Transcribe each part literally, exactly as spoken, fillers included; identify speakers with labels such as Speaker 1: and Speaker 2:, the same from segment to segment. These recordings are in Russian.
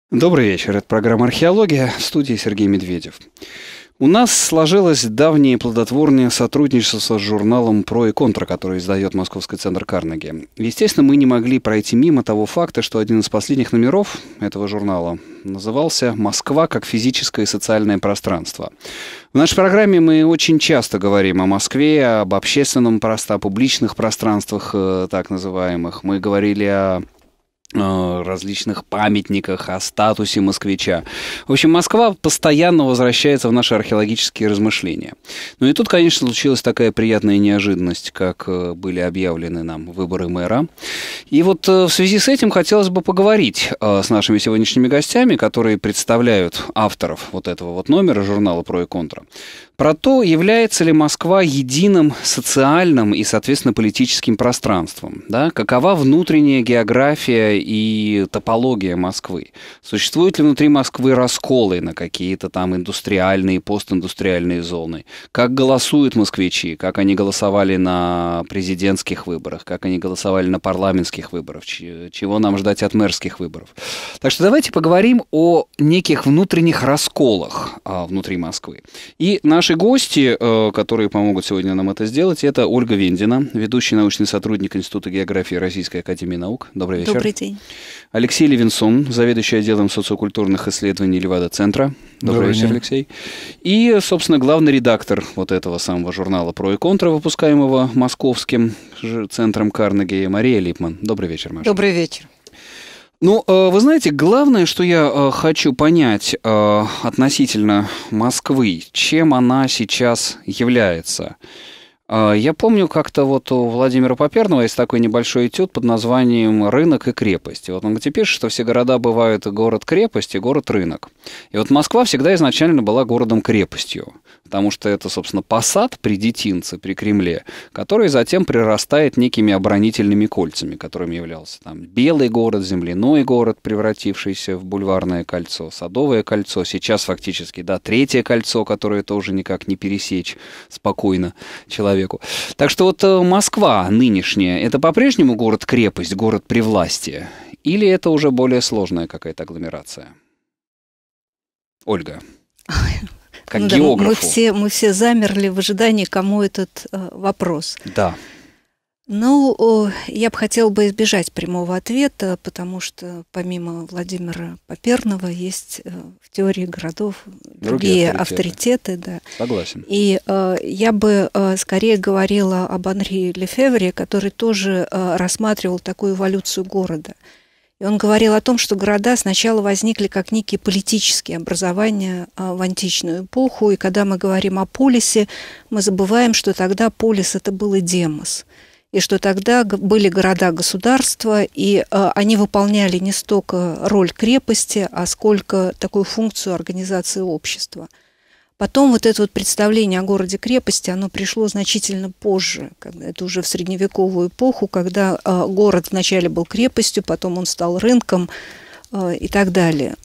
Speaker 1: Добрый вечер. Это программа «Археология», в студии Сергей Медведев. У нас сложилось давнее плодотворное сотрудничество с журналом «Про и контра», который издает Московский центр Карнеги. Естественно, мы не могли пройти мимо того факта, что один из последних номеров этого журнала назывался «Москва как физическое и социальное пространство». В нашей программе мы очень часто говорим о Москве, об общественном пространстве, о публичных пространствах, так называемых. Мы говорили о различных памятниках, о статусе москвича. В общем, Москва постоянно возвращается в наши археологические размышления. Ну и тут, конечно, случилась такая приятная неожиданность, как были объявлены нам выборы мэра. И вот в связи с этим хотелось бы поговорить с нашими сегодняшними гостями, которые представляют авторов вот этого вот номера журнала «Про и контра», про то, является ли Москва единым социальным и, соответственно, политическим пространством, да? Какова внутренняя география и топология Москвы? Существуют ли внутри Москвы расколы на какие-то там индустриальные, постиндустриальные зоны? Как голосуют москвичи? Как они голосовали на президентских выборах? Как они голосовали на парламентских выборах? Чего нам ждать от мэрских выборов? Так что давайте поговорим о неких внутренних расколах а, внутри Москвы. И наш Наши гости, которые помогут сегодня нам это сделать, это Ольга Вендина, ведущий научный сотрудник Института географии Российской академии наук. Добрый вечер.
Speaker 2: Добрый день.
Speaker 1: Алексей Левинсон, заведующий отделом социокультурных исследований Левада-центра. Добрый, Добрый вечер, день. Алексей. И, собственно, главный редактор вот этого самого журнала «Про и контра», выпускаемого Московским центром Карнеги, Мария Липман. Добрый вечер, Маша.
Speaker 2: Добрый вечер.
Speaker 1: Ну, вы знаете, главное, что я хочу понять относительно Москвы, чем она сейчас является. Я помню, как-то вот у Владимира Поперного есть такой небольшой этюд под названием «Рынок и крепость». И вот он где пишет, что все города бывают город-крепость и город-рынок. И вот Москва всегда изначально была городом-крепостью, потому что это, собственно, посад при Детинце, при Кремле, который затем прирастает некими оборонительными кольцами, которыми являлся там Белый город, Земляной город, превратившийся в Бульварное кольцо, Садовое кольцо, сейчас фактически, да, Третье кольцо, которое тоже никак не пересечь спокойно человеку. Так что вот Москва нынешняя, это по-прежнему город-крепость, город при власти? Или это уже более сложная какая-то агломерация? Ольга, как
Speaker 2: ну,
Speaker 1: географу.
Speaker 2: Да, мы, все, мы все замерли в ожидании, кому этот э, вопрос.
Speaker 1: Да.
Speaker 2: Ну, я бы хотела бы избежать прямого ответа, потому что помимо Владимира Поперного есть в теории городов другие, другие авторитеты. авторитеты да.
Speaker 1: Согласен.
Speaker 2: И э, я бы э, скорее говорила об Анри Лефевре, который тоже э, рассматривал такую эволюцию города. И он говорил о том, что города сначала возникли как некие политические образования э, в античную эпоху, и когда мы говорим о полисе, мы забываем, что тогда полис — это был и демос. И что тогда были города-государства, и э, они выполняли не столько роль крепости, а сколько такую функцию организации общества. Потом вот это вот представление о городе-крепости, оно пришло значительно позже, когда, это уже в средневековую эпоху, когда э, город вначале был крепостью, потом он стал рынком э, и так далее.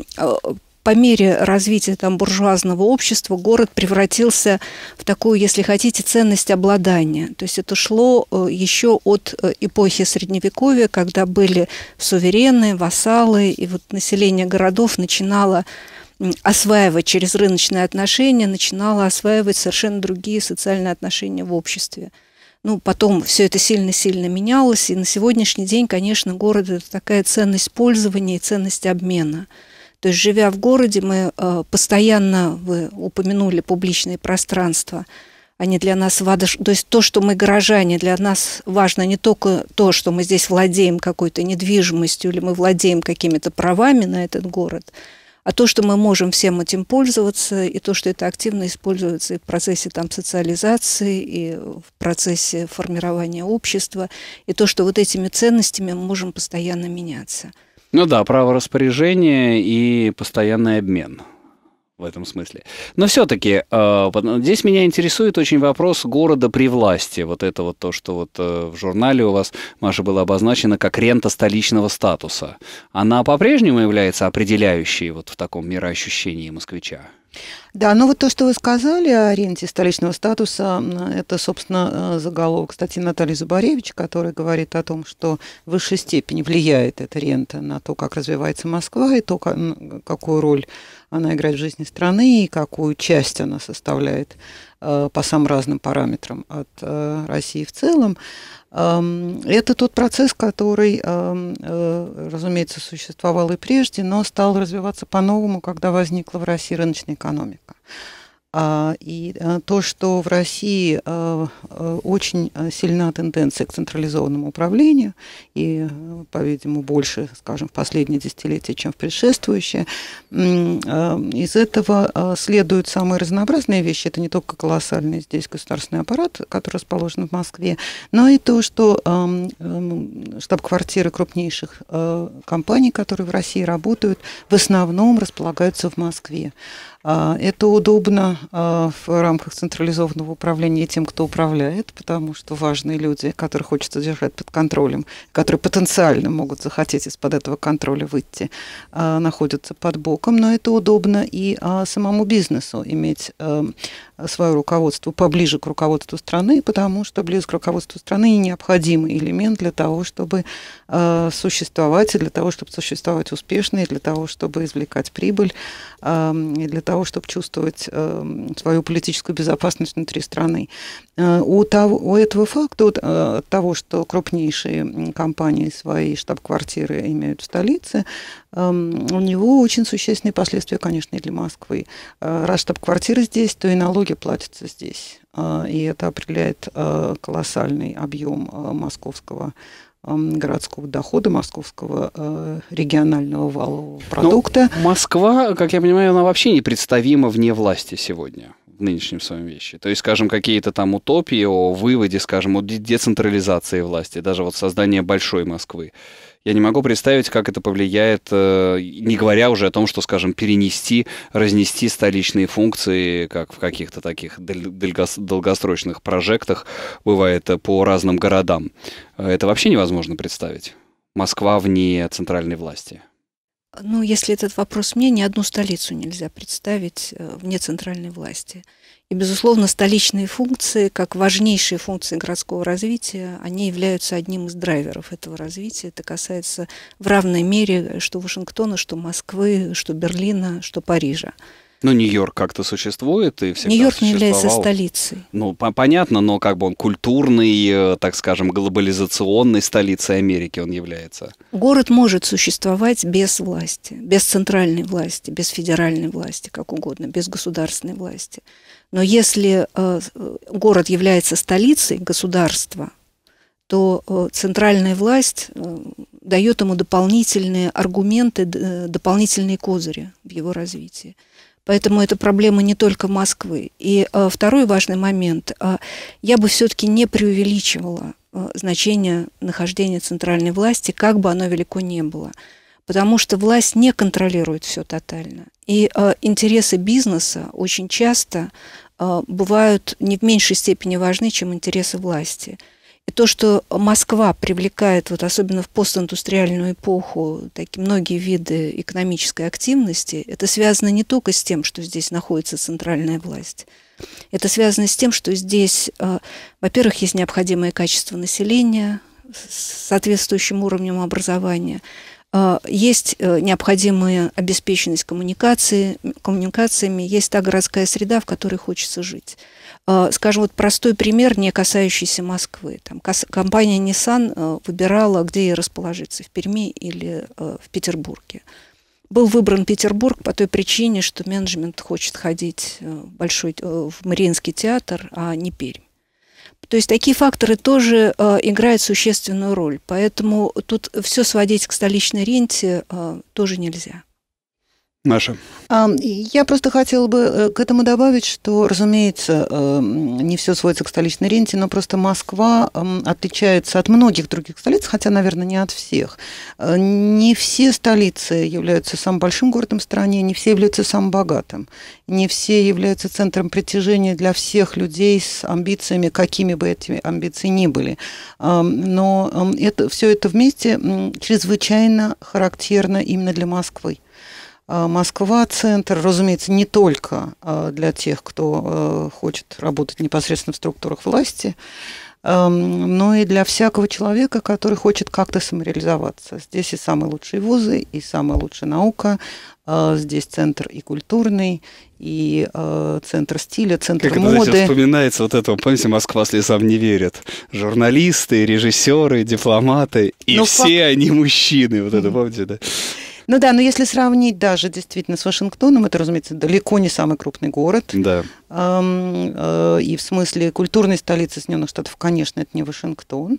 Speaker 2: По мере развития там буржуазного общества город превратился в такую, если хотите, ценность обладания. То есть это шло еще от эпохи Средневековья, когда были суверены, вассалы, и вот население городов начинало осваивать через рыночные отношения, начинало осваивать совершенно другие социальные отношения в обществе. Ну, потом все это сильно-сильно менялось, и на сегодняшний день, конечно, город — это такая ценность пользования и ценность обмена. То есть, живя в городе, мы э, постоянно, вы упомянули публичные пространства, они для нас важны. То есть то, что мы горожане, для нас важно не только то, что мы здесь владеем какой-то недвижимостью или мы владеем какими-то правами на этот город, а то, что мы можем всем этим пользоваться, и то, что это активно используется и в процессе там, социализации, и в процессе формирования общества, и то, что вот этими ценностями мы можем постоянно меняться.
Speaker 1: Ну да, право распоряжения и постоянный обмен в этом смысле. Но все-таки э, здесь меня интересует очень вопрос города при власти. Вот это вот то, что вот э, в журнале у вас, Маша, было обозначено как рента столичного статуса. Она по-прежнему является определяющей вот в таком мироощущении москвича?
Speaker 3: Да, ну вот то, что вы сказали о ренте столичного статуса, это, собственно, заголовок статьи Натальи Зубаревич, который говорит о том, что в высшей степени влияет эта рента на то, как развивается Москва, и то, какую роль она играет в жизни страны, и какую часть она составляет по самым разным параметрам от России в целом. Это тот процесс, который, разумеется, существовал и прежде, но стал развиваться по-новому, когда возникла в России рыночная экономика. И то, что в России очень сильна тенденция к централизованному управлению, и, по-видимому, больше, скажем, в последние десятилетия, чем в предшествующие, из этого следуют самые разнообразные вещи. Это не только колоссальный здесь государственный аппарат, который расположен в Москве, но и то, что штаб-квартиры крупнейших компаний, которые в России работают, в основном располагаются в Москве. Это удобно в рамках централизованного управления тем, кто управляет, потому что важные люди, которых хочется держать под контролем, которые потенциально могут захотеть из-под этого контроля выйти, находятся под боком. Но это удобно и самому бизнесу иметь свое руководство поближе к руководству страны, потому что ближе к руководству страны необходимый элемент для того, чтобы существовать, и для того, чтобы существовать успешно, и для того, чтобы извлекать прибыль, и для того, чтобы чувствовать свою политическую безопасность внутри страны. У, того, у этого факта, от того, что крупнейшие компании свои штаб-квартиры имеют в столице, у него очень существенные последствия, конечно, и для Москвы. Раз штаб-квартира здесь, то и налоги платятся здесь. И это определяет колоссальный объем московского городского дохода, московского регионального валового продукта.
Speaker 1: Но Москва, как я понимаю, она вообще непредставима вне власти сегодня, в нынешнем своем вещи. То есть, скажем, какие-то там утопии о выводе, скажем, о децентрализации власти, даже вот создание большой Москвы. Я не могу представить, как это повлияет, не говоря уже о том, что, скажем, перенести, разнести столичные функции, как в каких-то таких долгосрочных прожектах бывает по разным городам. Это вообще невозможно представить. Москва вне центральной власти.
Speaker 2: Ну, если этот вопрос мне, ни одну столицу нельзя представить вне центральной власти. И, безусловно, столичные функции, как важнейшие функции городского развития, они являются одним из драйверов этого развития. Это касается в равной мере что Вашингтона, что Москвы, что Берлина, что Парижа.
Speaker 1: Ну, Нью-Йорк как-то существует и всегда
Speaker 2: Нью-Йорк не
Speaker 1: существовал.
Speaker 2: является столицей.
Speaker 1: Ну, понятно, но как бы он культурный, так скажем, глобализационной столицей Америки он является.
Speaker 2: Город может существовать без власти, без центральной власти, без федеральной власти, как угодно, без государственной власти. Но если э, город является столицей государства, то э, центральная власть э, дает ему дополнительные аргументы, э, дополнительные козыри в его развитии. Поэтому это проблема не только Москвы. И э, второй важный момент. Э, я бы все-таки не преувеличивала э, значение нахождения центральной власти, как бы оно велико ни было. Потому что власть не контролирует все тотально. И э, интересы бизнеса очень часто э, бывают не в меньшей степени важны, чем интересы власти. И то, что Москва привлекает, вот особенно в постиндустриальную эпоху, такие многие виды экономической активности, это связано не только с тем, что здесь находится центральная власть. Это связано с тем, что здесь, во-первых, есть необходимое качество населения с соответствующим уровнем образования, есть необходимая обеспеченность коммуникации, коммуникациями, есть та городская среда, в которой хочется жить. Скажем, вот простой пример, не касающийся Москвы. Там компания Nissan выбирала, где ей расположиться, в Перми или в Петербурге. Был выбран Петербург по той причине, что менеджмент хочет ходить в, большой, в Мариинский театр, а не Пермь. То есть такие факторы тоже э, играют существенную роль. Поэтому тут все сводить к столичной ренте э, тоже нельзя.
Speaker 1: Маша.
Speaker 3: Я просто хотела бы к этому добавить, что, разумеется, не все сводится к столичной ренте, но просто Москва отличается от многих других столиц, хотя, наверное, не от всех. Не все столицы являются самым большим городом в стране, не все являются самым богатым, не все являются центром притяжения для всех людей с амбициями, какими бы эти амбиции ни были. Но это, все это вместе чрезвычайно характерно именно для Москвы. Москва – центр, разумеется, не только для тех, кто хочет работать непосредственно в структурах власти, но и для всякого человека, который хочет как-то самореализоваться. Здесь и самые лучшие вузы, и самая лучшая наука. Здесь центр и культурный, и центр стиля, центр
Speaker 1: как
Speaker 3: моды.
Speaker 1: Как это, вспоминается вот это, помните, «Москва слезам не верит». Журналисты, режиссеры, дипломаты, и ну, все факт... они мужчины. Вот это, помните, да?
Speaker 3: Ну да, но если сравнить даже действительно с Вашингтоном, это, разумеется, далеко не самый крупный город.
Speaker 1: Да.
Speaker 3: И в смысле культурной столицы Соединенных Штатов, конечно, это не Вашингтон.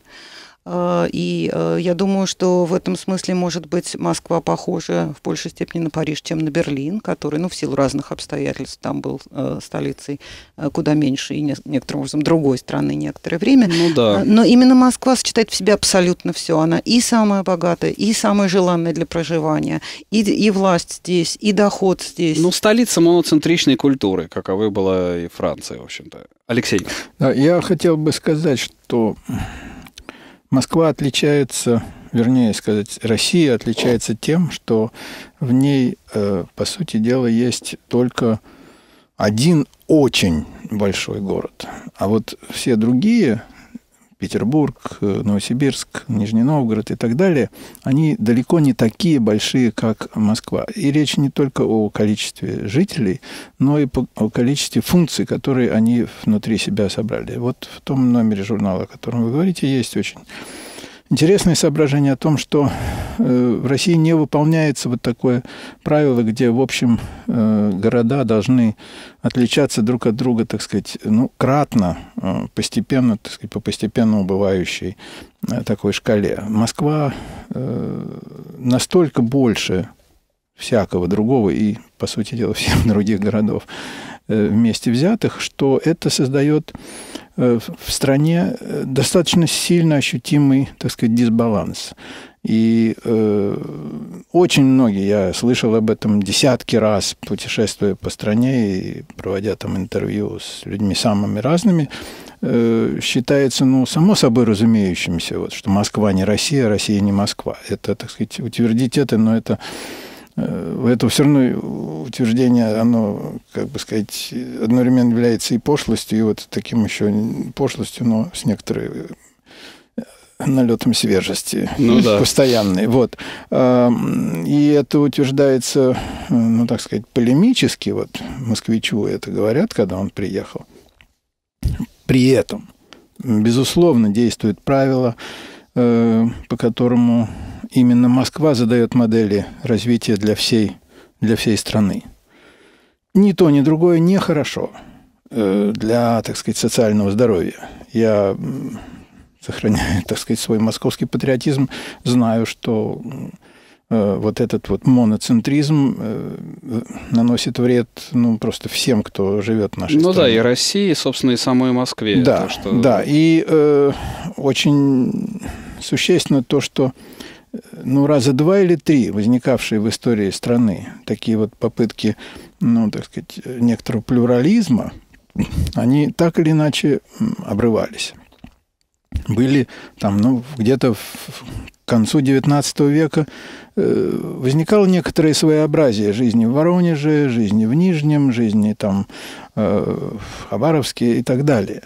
Speaker 3: И я думаю, что в этом смысле, может быть, Москва похожа в большей степени на Париж, чем на Берлин, который, ну, в силу разных обстоятельств там был столицей куда меньше и некоторым образом другой страны некоторое время.
Speaker 1: Ну, да.
Speaker 3: Но именно Москва сочетает в себе абсолютно все. Она и самая богатая, и самая желанная для проживания, и, и власть здесь, и доход здесь.
Speaker 1: Ну, столица моноцентричной культуры, каковой была и Франция, в общем-то. Алексей.
Speaker 4: Да, я хотел бы сказать, что Москва отличается, вернее сказать, Россия отличается тем, что в ней, по сути дела, есть только один очень большой город. А вот все другие, Петербург, Новосибирск, Нижний Новгород и так далее, они далеко не такие большие, как Москва. И речь не только о количестве жителей, но и о количестве функций, которые они внутри себя собрали. Вот в том номере журнала, о котором вы говорите, есть очень интересное соображение о том, что в России не выполняется вот такое правило, где, в общем, города должны отличаться друг от друга, так сказать, ну, кратно, постепенно, так сказать, по постепенно убывающей такой шкале. Москва настолько больше всякого другого и, по сути дела, всех других городов вместе взятых, что это создает в стране достаточно сильно ощутимый, так сказать, дисбаланс. И э, очень многие, я слышал об этом десятки раз, путешествуя по стране и проводя там интервью с людьми самыми разными, э, считается, ну, само собой разумеющимся, вот, что Москва не Россия, Россия не Москва. Это, так сказать, утвердить это, но это... Это все равно утверждение, оно, как бы сказать, одновременно является и пошлостью, и вот таким еще пошлостью, но с некоторой налетом свежести,
Speaker 1: ну, да.
Speaker 4: постоянной. Вот. И это утверждается, ну, так сказать, полемически, вот москвичу это говорят, когда он приехал. При этом, безусловно, действует правило, по которому именно Москва задает модели развития для всей, для всей страны. Ни то, ни другое нехорошо для, так сказать, социального здоровья. Я, сохраняя, так сказать, свой московский патриотизм, знаю, что вот этот вот моноцентризм наносит вред, ну, просто всем, кто живет в нашей
Speaker 1: ну, стране. Ну да, и России, собственно, и самой Москве.
Speaker 4: Да,
Speaker 1: то, что...
Speaker 4: да. И э, очень существенно то, что ну, раза два или три возникавшие в истории страны такие вот попытки, ну, так сказать, некоторого плюрализма, они так или иначе обрывались. Были там, ну, где-то к концу девятнадцатого века возникало некоторое своеобразие жизни в Воронеже, жизни в Нижнем, жизни там в Хабаровске и так далее.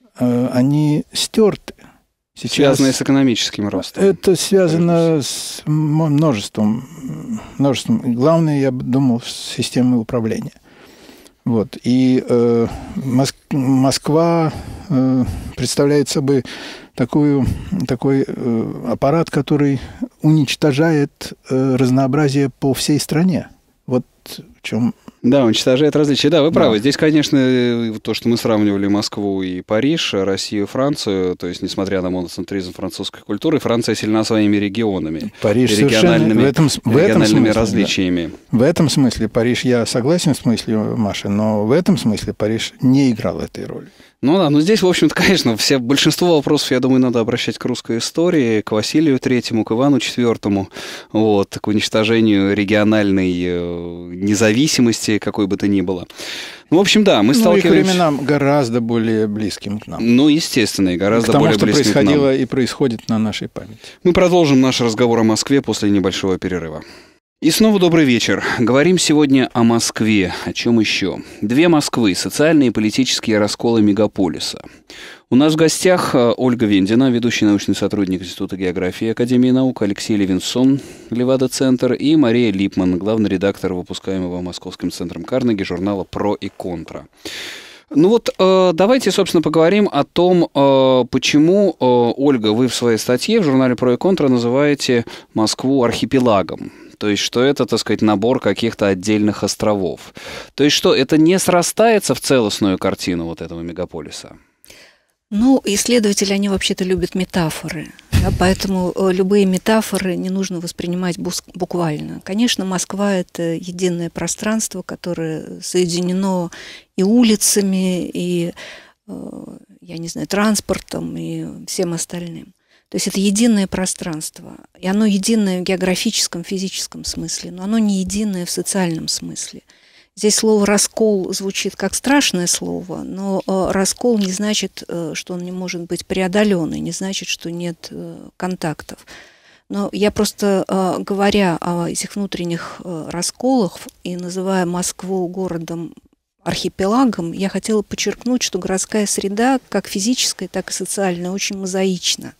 Speaker 4: Они стерты.
Speaker 1: Сейчас связанное с экономическим ростом.
Speaker 4: Это связано с множеством, множеством. Главное, я бы думал, с системой управления. Вот. И э, Моск... Москва э, представляет собой такую, такой э, аппарат, который уничтожает э, разнообразие по всей стране. Вот в чем...
Speaker 1: Да, уничтожает различия. Да, вы правы. Да. Здесь, конечно, то, что мы сравнивали Москву и Париж, Россию и Францию, то есть, несмотря на моноцентризм французской культуры, Франция сильна своими регионами.
Speaker 4: Париж региональными, в этом, в этом смысле,
Speaker 1: различиями.
Speaker 4: Да. В этом смысле Париж, я согласен с мыслью Маши, но в этом смысле Париж не играл этой роли.
Speaker 1: Ну да, но здесь, в общем-то, конечно, все, большинство вопросов, я думаю, надо обращать к русской истории, к Василию Третьему, к Ивану Четвертому, вот, к уничтожению региональной независимости, какой бы то ни было. Ну, в общем, да, мы ну, сталкиваемся...
Speaker 4: Ну, и к временам гораздо более близким к нам.
Speaker 1: Ну, естественно, и гораздо
Speaker 4: к тому,
Speaker 1: более
Speaker 4: что
Speaker 1: близким к нам.
Speaker 4: происходило и происходит на нашей памяти.
Speaker 1: Мы продолжим наш разговор о Москве после небольшого перерыва. И снова добрый вечер. Говорим сегодня о Москве. О чем еще? Две Москвы. Социальные и политические расколы мегаполиса. У нас в гостях Ольга Вендина, ведущий научный сотрудник Института географии Академии наук, Алексей Левинсон, Левада-центр, и Мария Липман, главный редактор выпускаемого Московским центром Карнеги журнала «Про и контра». Ну вот, э, давайте, собственно, поговорим о том, э, почему, э, Ольга, вы в своей статье в журнале «Про и контра» называете Москву архипелагом. То есть, что это, так сказать, набор каких-то отдельных островов. То есть, что это не срастается в целостную картину вот этого мегаполиса?
Speaker 2: Ну, исследователи, они вообще-то любят метафоры, да, поэтому любые метафоры не нужно воспринимать буквально. Конечно, Москва – это единое пространство, которое соединено и улицами, и, я не знаю, транспортом, и всем остальным. То есть это единое пространство, и оно единое в географическом, физическом смысле, но оно не единое в социальном смысле. Здесь слово «раскол» звучит как страшное слово, но раскол не значит, что он не может быть преодолен, и не значит, что нет контактов. Но я просто, говоря о этих внутренних расколах и называя Москву городом архипелагом, я хотела подчеркнуть, что городская среда, как физическая, так и социальная, очень мозаична.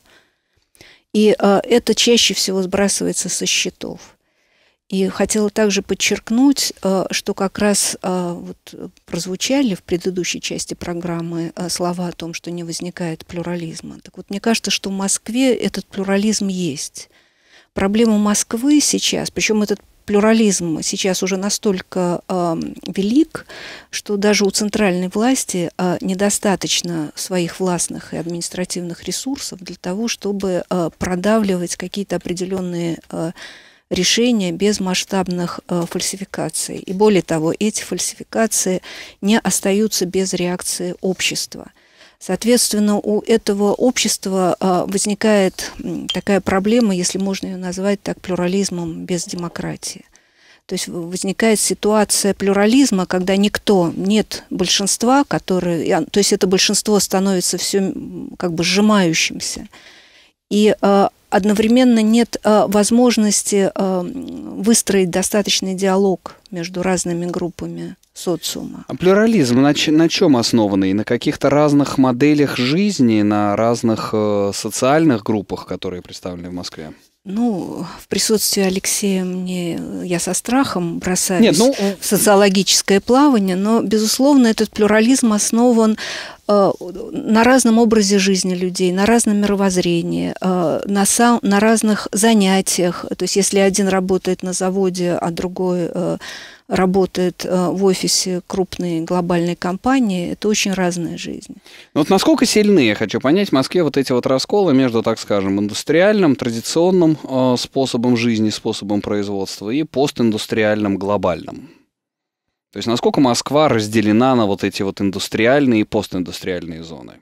Speaker 2: И это чаще всего сбрасывается со счетов. И хотела также подчеркнуть, что как раз вот прозвучали в предыдущей части программы слова о том, что не возникает плюрализма. Так вот, мне кажется, что в Москве этот плюрализм есть. Проблема Москвы сейчас, причем этот плюрализм сейчас уже настолько велик, что даже у центральной власти недостаточно своих властных и административных ресурсов для того, чтобы продавливать какие-то определенные решения без масштабных э, фальсификаций. И более того, эти фальсификации не остаются без реакции общества. Соответственно, у этого общества э, возникает э, такая проблема, если можно ее назвать так, плюрализмом без демократии. То есть возникает ситуация плюрализма, когда никто, нет большинства, которые, то есть это большинство становится все как бы сжимающимся. И э, одновременно нет э, возможности э, выстроить достаточный диалог между разными группами социума.
Speaker 1: А плюрализм на, на чем основанный? На каких-то разных моделях жизни, на разных э, социальных группах, которые представлены в Москве?
Speaker 2: Ну, в присутствии Алексея мне я со страхом бросаюсь
Speaker 1: Нет, ну...
Speaker 2: в социологическое плавание, но, безусловно, этот плюрализм основан э, на разном образе жизни людей, на разном мировоззрении, э, на, сам, на разных занятиях. То есть, если один работает на заводе, а другой э, работает в офисе крупной глобальной компании, это очень разная жизнь.
Speaker 1: Вот насколько сильны, я хочу понять, в Москве вот эти вот расколы между, так скажем, индустриальным, традиционным э, способом жизни, способом производства и постиндустриальным, глобальным? То есть насколько Москва разделена на вот эти вот индустриальные и постиндустриальные зоны?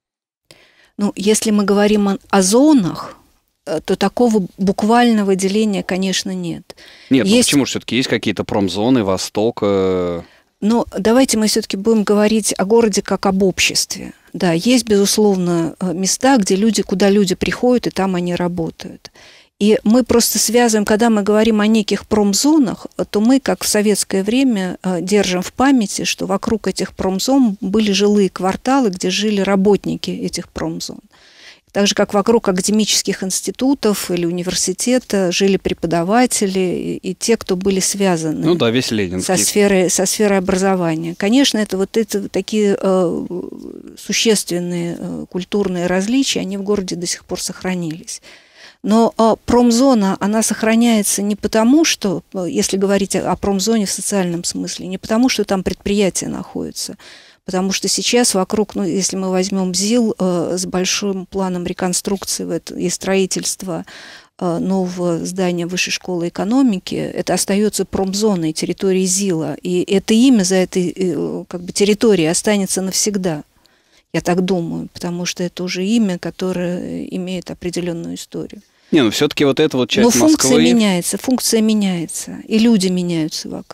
Speaker 2: Ну, если мы говорим о, о зонах, то такого буквального деления, конечно, нет.
Speaker 1: Нет,
Speaker 2: есть...
Speaker 1: ну почему же все-таки есть какие-то промзоны, Восток? Э...
Speaker 2: Но давайте мы все-таки будем говорить о городе как об обществе. Да, есть, безусловно, места, где люди, куда люди приходят, и там они работают. И мы просто связываем, когда мы говорим о неких промзонах, то мы, как в советское время, держим в памяти, что вокруг этих промзон были жилые кварталы, где жили работники этих промзон. Так же, как вокруг академических институтов или университета жили преподаватели и, и те, кто были связаны
Speaker 1: ну да, весь Ленинский.
Speaker 2: со сферой, со сферой образования. Конечно, это вот это, такие э, существенные э, культурные различия, они в городе до сих пор сохранились. Но э, промзона, она сохраняется не потому, что, если говорить о, о промзоне в социальном смысле, не потому, что там предприятия находятся, потому что сейчас вокруг, ну, если мы возьмем ЗИЛ э, с большим планом реконструкции и строительства э, нового здания Высшей школы экономики, это остается промзоной территории ЗИЛа. И это имя за этой э, как бы, территорией останется навсегда. Я так думаю, потому что это уже имя, которое имеет определенную историю.
Speaker 1: Не, ну все-таки вот эта вот часть
Speaker 2: Но функция
Speaker 1: Москвы...
Speaker 2: меняется, функция меняется, и люди меняются вокруг.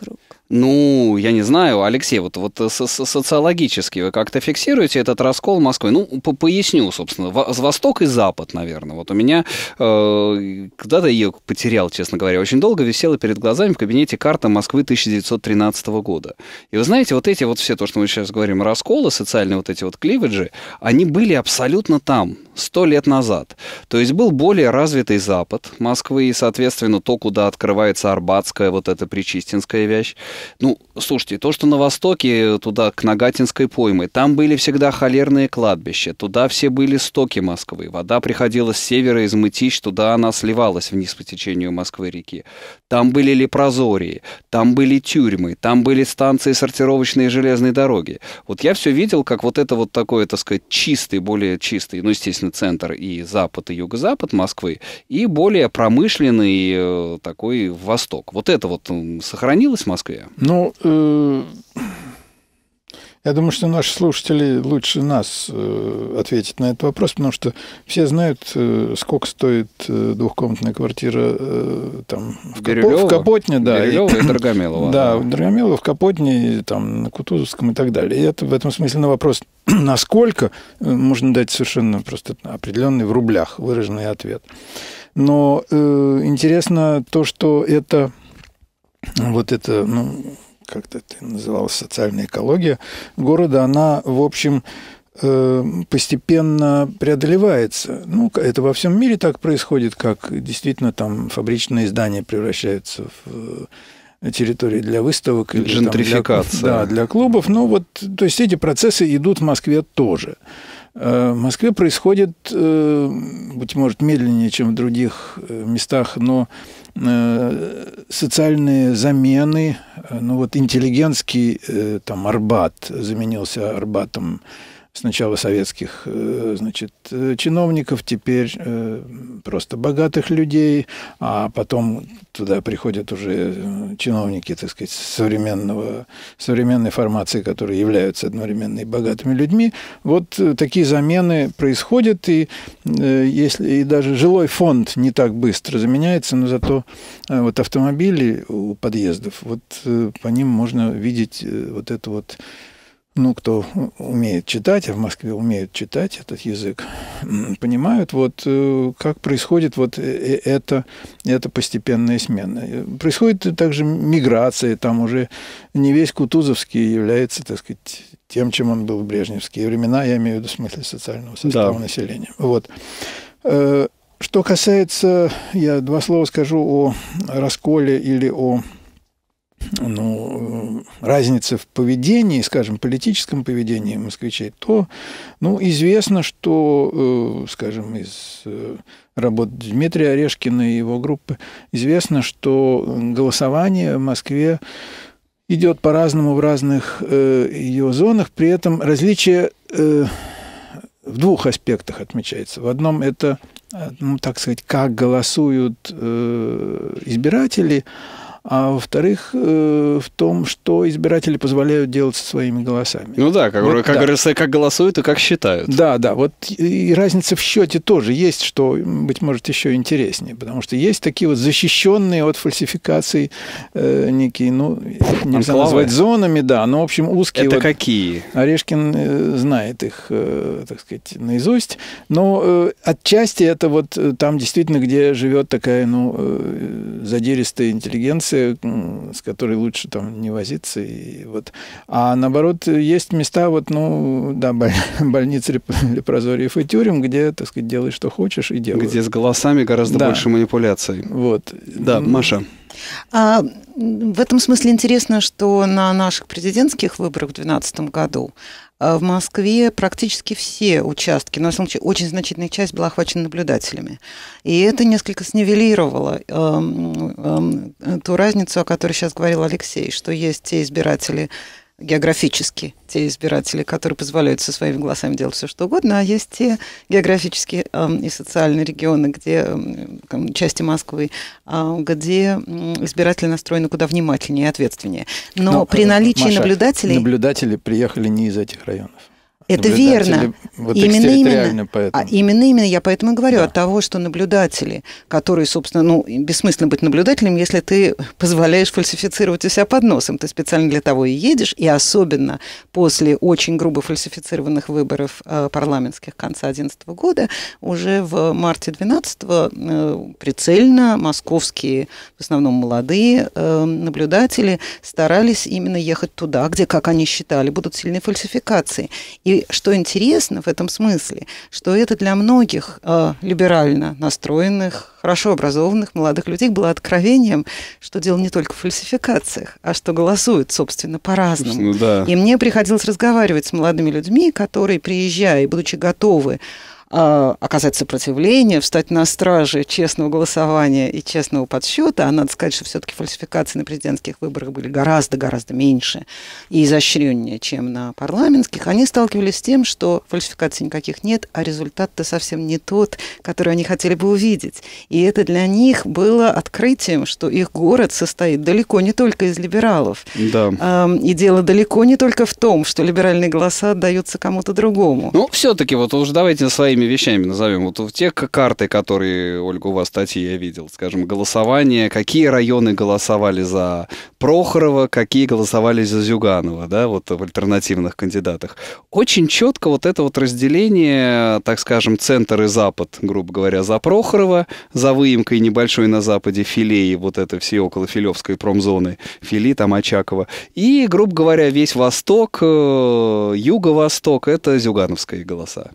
Speaker 1: Ну, я не знаю, Алексей, вот, вот со- со- социологически вы как-то фиксируете этот раскол Москвы? Ну, по- поясню, собственно. Во- Восток и Запад, наверное. Вот у меня, э, когда-то я ее потерял, честно говоря, очень долго висела перед глазами в кабинете карта Москвы тысяча девятьсот тринадцатого года. И вы знаете, вот эти вот все, то, что мы сейчас говорим, расколы, социальные вот эти вот кливиджи, они были абсолютно там, сто лет назад. То есть был более развитый Запад Москвы, и, соответственно, то, куда открывается Арбатская, вот эта Причистинская вещь. Ну, слушайте, то, что на востоке, туда, к Нагатинской пойме, там были всегда холерные кладбища, туда все были стоки Москвы, вода приходила с севера, из Мытищ, туда она сливалась вниз по течению Москвы-реки. Там были лепрозории, там были тюрьмы, там были станции сортировочные железной дороги. Вот я все видел, как вот это вот такой, так сказать, чистый, более чистый, ну, естественно, центр и запад, и юго-запад Москвы, и более промышленный э, такой восток. Вот это вот сохранилось в Москве?
Speaker 4: Ну, э, я думаю, что наши слушатели лучше нас э, ответят на этот вопрос, потому что все знают, э, сколько стоит э, двухкомнатная квартира э, там, в, Капо, в Капотне. Да,
Speaker 1: Бирюлево и Дорогомилово.
Speaker 4: Да, в Дорогомилово, в Капотне, там, на Кутузовском и так далее. И это в этом смысле на вопрос, насколько, можно дать совершенно просто определенный в рублях выраженный ответ. Но э, интересно то, что это вот это, ну, как-то это называлось, социальная экология города, она, в общем, постепенно преодолевается. Ну, это во всем мире так происходит, как действительно там фабричные здания превращаются в территории для выставок.
Speaker 1: Джентрификация.
Speaker 4: Или, там, для, да, для клубов. Ну, вот, то есть эти процессы идут в Москве тоже. В Москве происходит, быть может, медленнее, чем в других местах, но социальные замены, ну вот интеллигентский там Арбат заменился Арбатом сначала советских, значит, чиновников, теперь просто богатых людей, а потом туда приходят уже чиновники, так сказать, современного, современной формации, которые являются одновременно и богатыми людьми. Вот такие замены происходят, и, если, и даже жилой фонд не так быстро заменяется, но зато вот автомобили у подъездов, вот по ним можно видеть вот это вот. Ну, кто умеет читать, а в Москве умеют читать этот язык, понимают, вот как происходит вот это, это постепенная смена. Происходит также миграция, там уже не весь Кутузовский является, так сказать, тем, чем он был в брежневские времена, я имею в виду в смысле социального состава, да, населения. Вот. Что касается, я два слова скажу о расколе или о ну, разница в поведении, скажем, политическом поведении москвичей, то, ну, известно, что, скажем, из работ Дмитрия Орешкина и его группы, известно, что голосование в Москве идет по-разному в разных ее зонах, при этом различие в двух аспектах отмечается. В одном это, ну, так сказать, как голосуют избиратели, а во-вторых, в том, что избиратели позволяют делать со своими голосами.
Speaker 1: Ну да, как, вот, как, да. Говорится, как голосуют и как считают.
Speaker 4: Да, да, вот и разница в счете тоже есть, что, быть может, еще интереснее, потому что есть такие вот защищенные от фальсификаций э, некие, ну, нельзя назвать зонами, да, но, в общем, узкие.
Speaker 1: Это
Speaker 4: вот,
Speaker 1: какие?
Speaker 4: Орешкин э, знает их, э, так сказать, наизусть, но э, отчасти это вот там действительно, где живет такая, ну, э, задиристая интеллигенция, с которой лучше там не возиться. И вот. А наоборот, есть места, вот, ну, да, больницы, лепрозориев и тюрем, где, так сказать, делай, что хочешь, и делай.
Speaker 1: Где с голосами гораздо да. больше манипуляций.
Speaker 4: Вот.
Speaker 1: Да, Маша.
Speaker 3: А, в этом смысле интересно, что на наших президентских выборах в две тысячи двенадцатом году в Москве практически все участки, но, в самом случае, очень значительная часть была охвачена наблюдателями. И это несколько снивелировало э, э, ту разницу, о которой сейчас говорил Алексей, что есть те избиратели, географически те избиратели, которые позволяют со своими голосами делать все, что угодно, а есть те географические э, и социальные регионы, где, э, части Москвы, э, где избиратели настроены куда внимательнее и ответственнее. Но, Но при наличии
Speaker 4: Маша,
Speaker 3: наблюдателей...
Speaker 4: Наблюдатели приехали не из этих районов.
Speaker 3: Это верно.
Speaker 4: Вот
Speaker 3: именно, именно, а именно, именно, я поэтому и говорю, да. От того, что наблюдатели, которые, собственно, ну, бессмысленно быть наблюдателем, если ты позволяешь фальсифицировать у себя под носом. Ты специально для того и едешь, и особенно после очень грубо фальсифицированных выборов э, парламентских конца две тысячи одиннадцатого года, уже в марте две тысячи двенадцатого э, прицельно московские, в основном молодые э, наблюдатели старались именно ехать туда, где, как они считали, будут сильные фальсификации. И что интересно в этом смысле, что это для многих э, либерально настроенных, хорошо образованных молодых людей было откровением, что дело не только в фальсификациях, а что голосуют, собственно, по-разному.
Speaker 1: Ну, да.
Speaker 3: И мне приходилось разговаривать с молодыми людьми, которые, приезжая и будучи готовы оказать сопротивление, встать на страже честного голосования и честного подсчета, а надо сказать, что все-таки фальсификации на президентских выборах были гораздо-гораздо меньше и изощреннее, чем на парламентских, они сталкивались с тем, что фальсификаций никаких нет, а результат-то совсем не тот, который они хотели бы увидеть. И это для них было открытием, что их город состоит далеко не только из либералов.
Speaker 1: Да.
Speaker 3: И дело далеко не только в том, что либеральные голоса отдаются кому-то другому.
Speaker 1: Ну, все-таки, вот уже давайте своими вещами назовем. Вот в те карты, которые, Ольга, у вас статьи я видел, скажем, голосование, какие районы голосовали за Прохорова, какие голосовали за Зюганова, да, вот в альтернативных кандидатах. Очень четко вот это вот разделение, так скажем, центр и запад, грубо говоря, за Прохорова, за выемкой небольшой на западе Филей, вот это все около Филевской промзоны, Фили, там Очакова, и, грубо говоря, весь восток, юго-восток, это зюгановские голоса.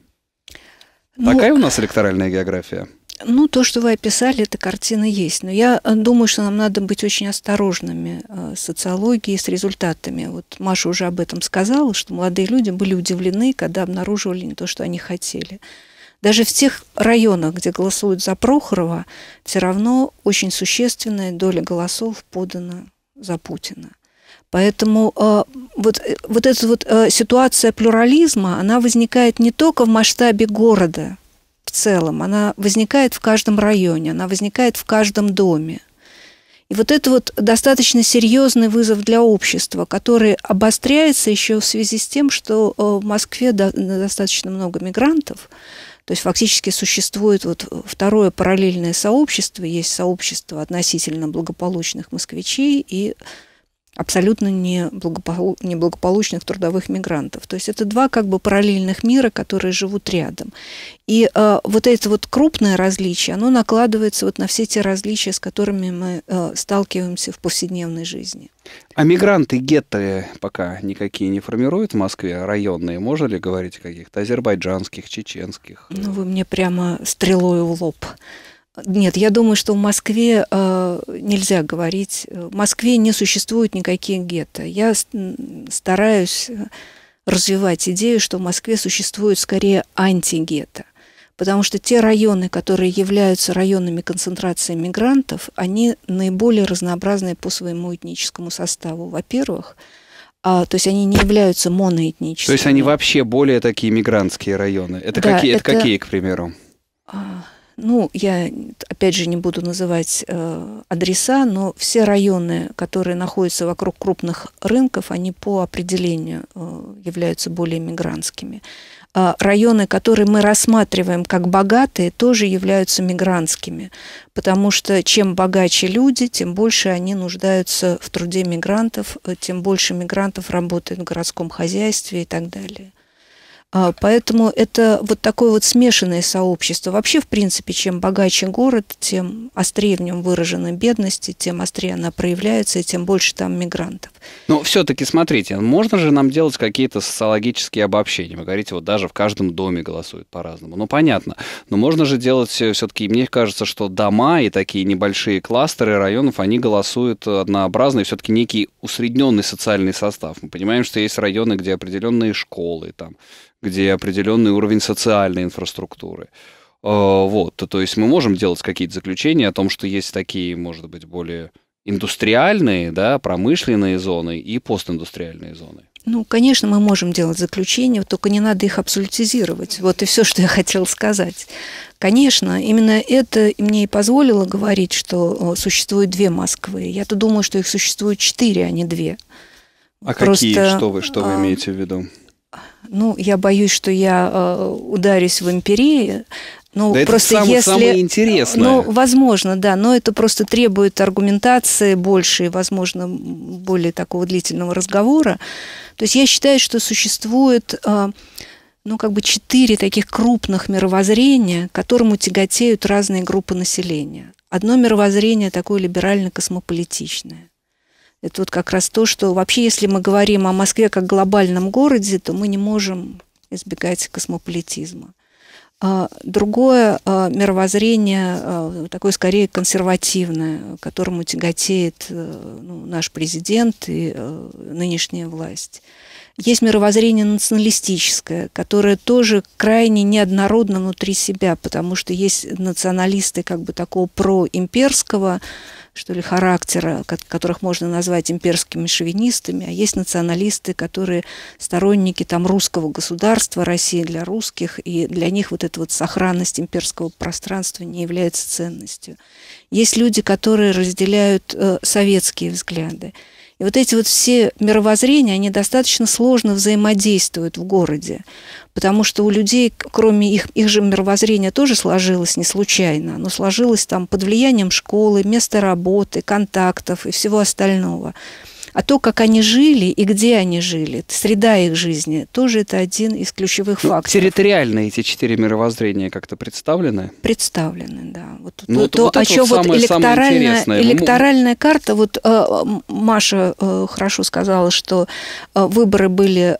Speaker 1: Ну, такая у нас электоральная география?
Speaker 2: Ну, то, что вы описали, эта картина есть. Но я думаю, что нам надо быть очень осторожными с социологией, с результатами. Вот Маша уже об этом сказала, что молодые люди были удивлены, когда обнаруживали не то, что они хотели. Даже в тех районах, где голосуют за Прохорова, все равно очень существенная доля голосов подана за Путина. Поэтому э, вот, вот эта вот э, ситуация плюрализма, она возникает не только в масштабе города в целом, она возникает в каждом районе, она возникает в каждом доме. И вот это вот достаточно серьезный вызов для общества, который обостряется еще в связи с тем, что э, в Москве до, достаточно много мигрантов. То есть фактически существует вот второе параллельное сообщество, есть сообщество относительно благополучных москвичей и абсолютно неблагополучных трудовых мигрантов. То есть это два как бы параллельных мира, которые живут рядом. И э, вот это вот крупное различие, оно накладывается вот на все те различия, с которыми мы э, сталкиваемся в повседневной жизни.
Speaker 1: А мигранты гетто пока никакие не формируют в Москве, районные? Можно ли говорить о каких-то азербайджанских, чеченских?
Speaker 2: Ну, вы мне прямо стрелой в лоб. Нет, я думаю, что в Москве э, нельзя говорить. В Москве не существует никаких гетто. Я стараюсь развивать идею, что в Москве существует скорее антигетто. Потому что те районы, которые являются районами концентрации мигрантов, они наиболее разнообразные по своему этническому составу. Во-первых, а, то есть они не являются моноэтническими.
Speaker 1: То есть они вообще более такие мигрантские районы. Это, да, какие, это... это какие, к примеру?
Speaker 2: Ну, я, опять же, не буду называть э, адреса, но все районы, которые находятся вокруг крупных рынков, они по определению э, являются более мигрантскими. А районы, которые мы рассматриваем как богатые, тоже являются мигрантскими, потому что чем богаче люди, тем больше они нуждаются в труде мигрантов, тем больше мигрантов работает в городском хозяйстве и так далее. Поэтому это вот такое вот смешанное сообщество. Вообще, в принципе, чем богаче город, тем острее в нем выражена бедность, тем острее она проявляется, и тем больше там мигрантов.
Speaker 1: Но все-таки, смотрите, можно же нам делать какие-то социологические обобщения? Вы говорите, вот даже в каждом доме голосуют по-разному. Ну, понятно. Но можно же делать все-таки, мне кажется, что дома и такие небольшие кластеры районов, они голосуют однообразно, и все-таки некий усредненный социальный состав. Мы понимаем, что есть районы, где определенные школы, там, где определенный уровень социальной инфраструктуры. Вот, то есть мы можем делать какие-то заключения о том, что есть такие, может быть, более индустриальные, да, промышленные зоны и постиндустриальные зоны.
Speaker 2: Ну, конечно, мы можем делать заключения, только не надо их абсолютизировать. Вот и все, что я хотела сказать. Конечно, именно это мне и позволило говорить, что существует две Москвы. Я-то думаю, что их существует четыре, а не две.
Speaker 1: А Просто... какие? Что вы, что вы имеете в виду?
Speaker 2: Ну, я боюсь, что я э, ударюсь в эмпирии. Ну,
Speaker 1: да
Speaker 2: просто
Speaker 1: это самое,
Speaker 2: если,
Speaker 1: самое интересное.
Speaker 2: Ну, возможно, да, но это просто требует аргументации больше и, возможно, более такого длительного разговора. То есть я считаю, что существует, э, ну, как бы четыре таких крупных мировоззрения, к которому тяготеют разные группы населения. Одно мировоззрение такое либерально-космополитичное. Это вот как раз то, что вообще, если мы говорим о Москве как глобальном городе, то мы не можем избегать космополитизма. Другое мировоззрение, такое скорее консервативное, к которому тяготеет, ну, наш президент и нынешняя власть. Есть мировоззрение националистическое, которое тоже крайне неоднородно внутри себя, потому что есть националисты как бы такого проимперского, что ли, характера, которых можно назвать имперскими шовинистами, а есть националисты, которые сторонники там русского государства, России для русских, и для них вот эта вот сохранность имперского пространства не является ценностью. Есть люди, которые разделяют э, советские взгляды. И вот эти вот все мировоззрения, они достаточно сложно взаимодействуют в городе, потому что у людей, кроме их, их же мировоззрения тоже сложилось не случайно, оно сложилось там под влиянием школы, места работы, контактов и всего остального. А то, как они жили и где они жили, среда их жизни, тоже это один из ключевых ну, факторов.
Speaker 1: Территориально эти четыре мировоззрения как-то представлены?
Speaker 2: Представлены, да. Вот,
Speaker 1: ну,
Speaker 2: то,
Speaker 1: вот
Speaker 2: о чем
Speaker 1: вот
Speaker 2: вот электоральная,
Speaker 1: самое
Speaker 2: электоральная карта, вот э, Маша э, хорошо сказала, что э, выборы были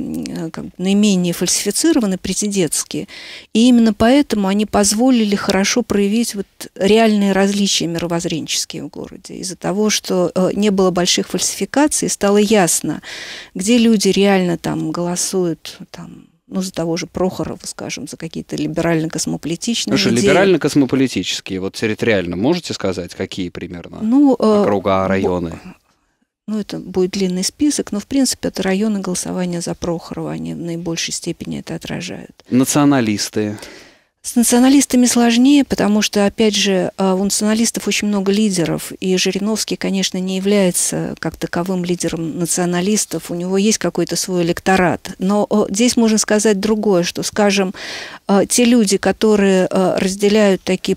Speaker 2: э, как, наименее фальсифицированы, президентские, и именно поэтому они позволили хорошо проявить вот реальные различия мировоззренческие в городе, из-за того, что э, не было больших фальсификаций, стало ясно, где люди реально там голосуют там, ну, за того же Прохорова, скажем, за какие-то либерально-космополитичные
Speaker 1: Слушай,
Speaker 2: идеи.
Speaker 1: либерально-космополитические, вот территориально, можете сказать, какие примерно?
Speaker 2: Ну,
Speaker 1: округа, районы?
Speaker 2: Ну, это будет длинный список, но, в принципе, это районы голосования за Прохорова, они в наибольшей степени это отражают.
Speaker 1: Националисты?
Speaker 2: С националистами сложнее, потому что, опять же, у националистов очень много лидеров, и Жириновский, конечно, не является как таковым лидером националистов, у него есть какой-то свой электорат. Но здесь можно сказать другое, что, скажем, те люди, которые разделяют такие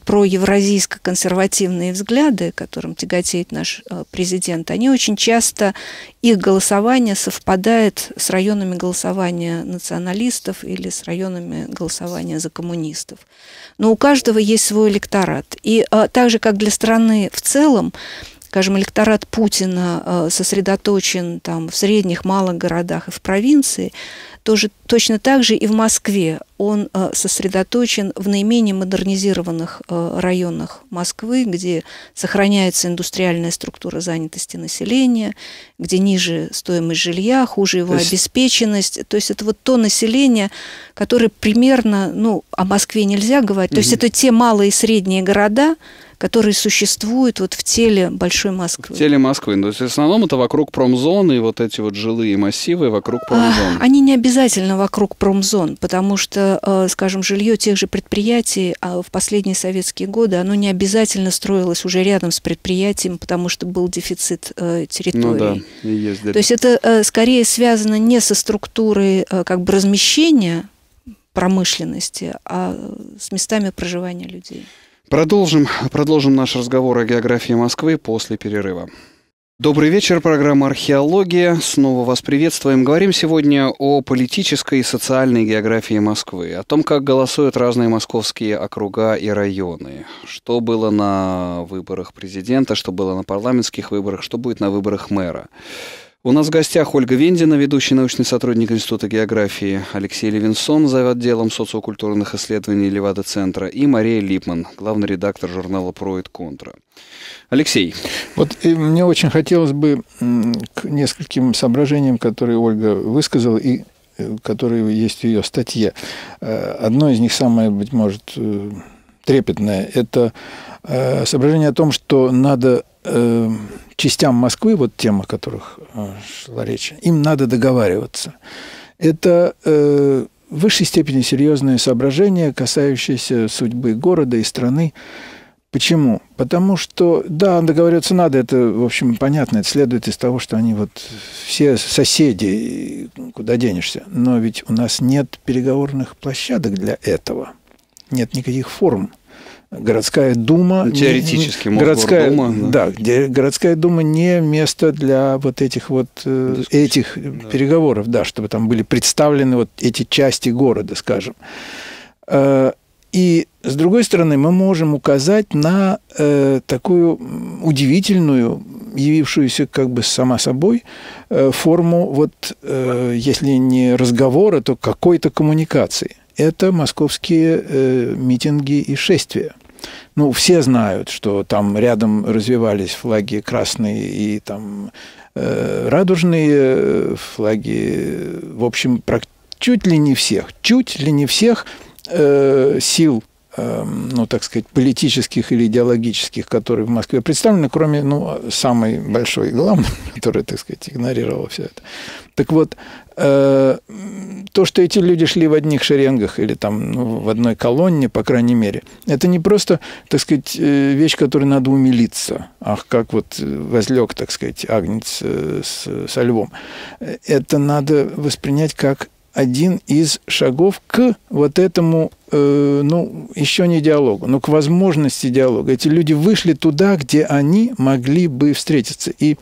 Speaker 2: проевразийско-консервативные взгляды, которым тяготеет наш президент, они очень часто, их голосование совпадает с районами голосования националистов или с районами голосования за коммунистов. Но у каждого есть свой электорат. И а, так же, как для страны в целом, скажем, электорат Путина а, сосредоточен там, в средних, малых городах и в провинции, тоже точно так же и в Москве он а, сосредоточен в наименее модернизированных а, районах Москвы, где сохраняется индустриальная структура занятости населения, где ниже стоимость жилья, хуже его то есть... обеспеченность. То есть это вот то население, которое примерно, ну, о Москве нельзя говорить, угу. То есть это те малые и средние города, которые существуют вот в теле большой Москвы.
Speaker 1: В теле Москвы. То есть в основном это вокруг промзоны и вот эти вот жилые массивы вокруг промзон.
Speaker 2: Они не обязательно вокруг промзон, потому что, скажем, жилье тех же предприятий в последние советские годы, оно не обязательно строилось уже рядом с предприятием, потому что был дефицит территории.
Speaker 1: Ну да, и есть.
Speaker 2: То есть это скорее связано не со структурой как бы размещения промышленности, а с местами проживания людей.
Speaker 1: Продолжим, продолжим наш разговор о географии Москвы после перерыва. Добрый вечер, программа «Археология». Снова вас приветствуем. Говорим сегодня о политической и социальной географии Москвы, о том, как голосуют разные московские округа и районы, что было на выборах президента, что было на парламентских выборах, что будет на выборах мэра. У нас в гостях Ольга Вендина, ведущий научный сотрудник Института географии, Алексей Левинсон, зав. Отделом социокультурных исследований Левада-центра, и Мария Липман, главный редактор журнала «Про и контра». Алексей.
Speaker 4: Вот мне очень хотелось бы к нескольким соображениям, которые Ольга высказала, и которые есть в ее статье. Одно из них, самое, быть может, трепетное, это соображение о том, что надо частям Москвы, вот тем, о которых шла речь, им надо договариваться. Это э, в высшей степени серьезное соображение, касающееся судьбы города и страны, Почему? Потому что, да, договариваться надо, это, в общем, понятно, это следует из того, что они вот все соседи, куда денешься. Но ведь у нас нет переговорных площадок для этого, нет никаких форм. Городская дума...
Speaker 1: Теоретически,
Speaker 4: не, городская, дума, да, да, где городская дума не место для вот этих вот э, этих да. переговоров, да, чтобы там были представлены вот эти части города, скажем. Э, и, с другой стороны, мы можем указать на э, такую удивительную, явившуюся как бы сама собой, э, форму, вот, э, если не разговора, то какой-то коммуникации. Это московские э, митинги и шествия. Ну, все знают, что там рядом развивались флаги красные и там э, радужные флаги. В общем, чуть ли не всех, чуть ли не всех э, сил, э, ну, так сказать, политических или идеологических, которые в Москве представлены, кроме, ну, самой большой и главной, которая, так сказать, игнорировала все это. Так вот, э, то, что эти люди шли в одних шеренгах или там, ну, в одной колонне, по крайней мере, это не просто, так сказать, вещь, которой надо умилиться. Ах, как вот возлег, так сказать, агнец с, со львом. Это надо воспринять как один из шагов к вот этому, э, ну, еще не диалогу, но к возможности диалога. Эти люди вышли туда, где они могли бы встретиться. И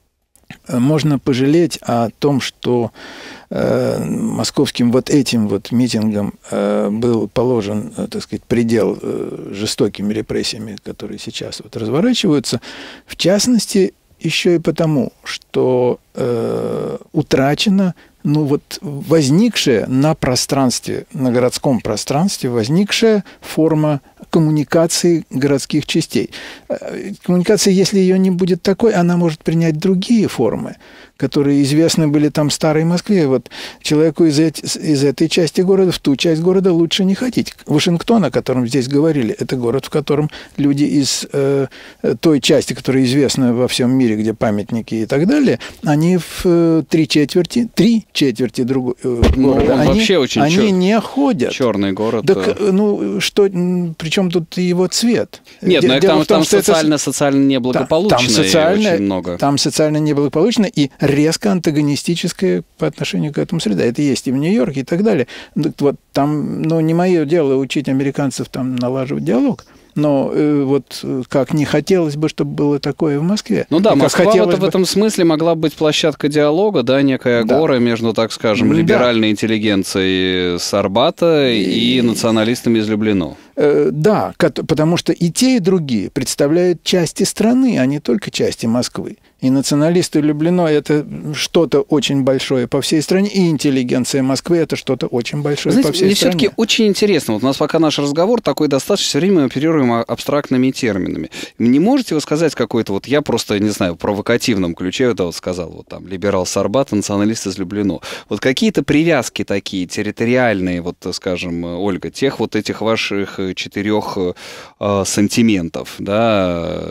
Speaker 4: можно пожалеть о том, что э, московским вот этим вот митингам э, был положен, э, так сказать, предел э, жестокими репрессиями, которые сейчас вот разворачиваются, в частности, еще и потому, что э, утрачена, ну вот возникшая на пространстве, на городском пространстве, возникшая форма коммуникации городских частей. Коммуникация, если ее не будет такой, она может принять другие формы, которые известны были там в старой Москве. Вот человеку из, эти, из этой части города в ту часть города лучше не ходить. Вашингтон, о котором здесь говорили, это город, в котором люди из э, той части, которая известна во всем мире, где памятники и так далее, они в э, три четверти, три четверти другого э,
Speaker 1: ну,
Speaker 4: города, они,
Speaker 1: вообще очень
Speaker 4: они
Speaker 1: чер...
Speaker 4: не ходят.
Speaker 1: Черный город.
Speaker 4: Так, ну, что, причем тут его цвет?
Speaker 1: Нет, но там, том, там социально, это... социально неблагополучно
Speaker 4: там социально,
Speaker 1: очень много.
Speaker 4: Там социально неблагополучно и резко антагонистическая по отношению к этому среда. Это есть и в Нью-Йорке и так далее. Вот там, ну, не мое дело учить американцев там налаживать диалог. Но э, вот как не хотелось бы, чтобы было такое в Москве.
Speaker 1: Ну да, Москва
Speaker 4: хотелось
Speaker 1: в,
Speaker 4: бы...
Speaker 1: в этом смысле могла быть площадкой диалога, да, некая
Speaker 4: да.
Speaker 1: агора между, так скажем,
Speaker 4: да.
Speaker 1: либеральной интеллигенцией с Арбата и, и националистами из Люблино.
Speaker 4: Э, да, потому что и те, и другие представляют части страны, а не только части Москвы. И националисты Люблино – это что-то очень большое по всей стране, и интеллигенция Москвы – это что-то очень большое
Speaker 1: Знаете,
Speaker 4: по всей
Speaker 1: мне
Speaker 4: стране.
Speaker 1: все-таки очень интересно, вот у нас пока наш разговор такой достаточно, все время мы оперируем абстрактными терминами. Не можете вы сказать какой-то, вот я просто, не знаю, в провокативном ключе это вот сказал, вот там, либерал с Арбата, националист из Люблино. Вот какие-то привязки такие, территориальные, вот, скажем, Ольга, тех вот этих ваших четырех э, сантиментов, да,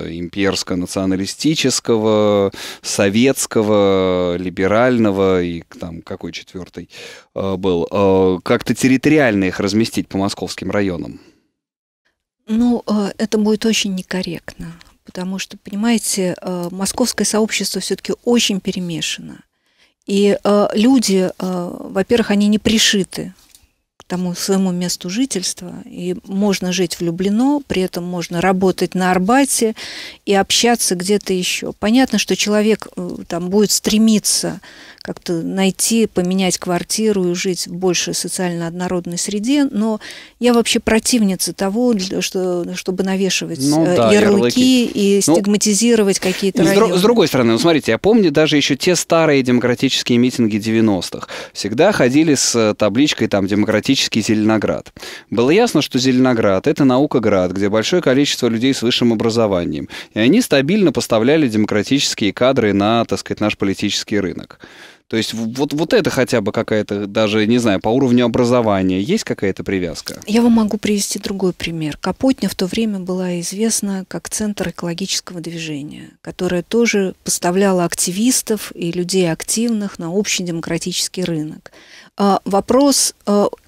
Speaker 1: имперско-националистического, советского, либерального и там какой четвертый э, был, э, как-то территориально их разместить по московским районам?
Speaker 2: Ну, э, это будет очень некорректно, потому что, понимаете, э, московское сообщество все-таки очень перемешано. И э, люди, э, во-первых, они не пришиты к тому своему месту жительства, и можно жить в Люблино, при этом можно работать на Арбате и общаться где-то еще. Понятно, что человек там будет стремиться как-то найти, поменять квартиру и жить в большей социально однородной среде, но я вообще противница того, что, чтобы навешивать ну, да, ярлыки, ярлыки и ну, стигматизировать какие-то районы.
Speaker 1: С другой стороны, ну, смотрите, я помню даже еще те старые демократические митинги девяностых. Всегда ходили с табличкой там «Демократический Зеленоград». Было ясно, что Зеленоград – это наукоград, где большое количество людей с высшим образованием. И они стабильно поставляли демократические кадры на, так сказать, наш политический рынок. То есть вот, вот это хотя бы какая-то, даже, не знаю, по уровню образования есть какая-то привязка?
Speaker 2: Я вам могу привести другой пример. Капотня в то время была известна как центр экологического движения, которое тоже поставляло активистов и людей активных на общий демократический рынок. Вопрос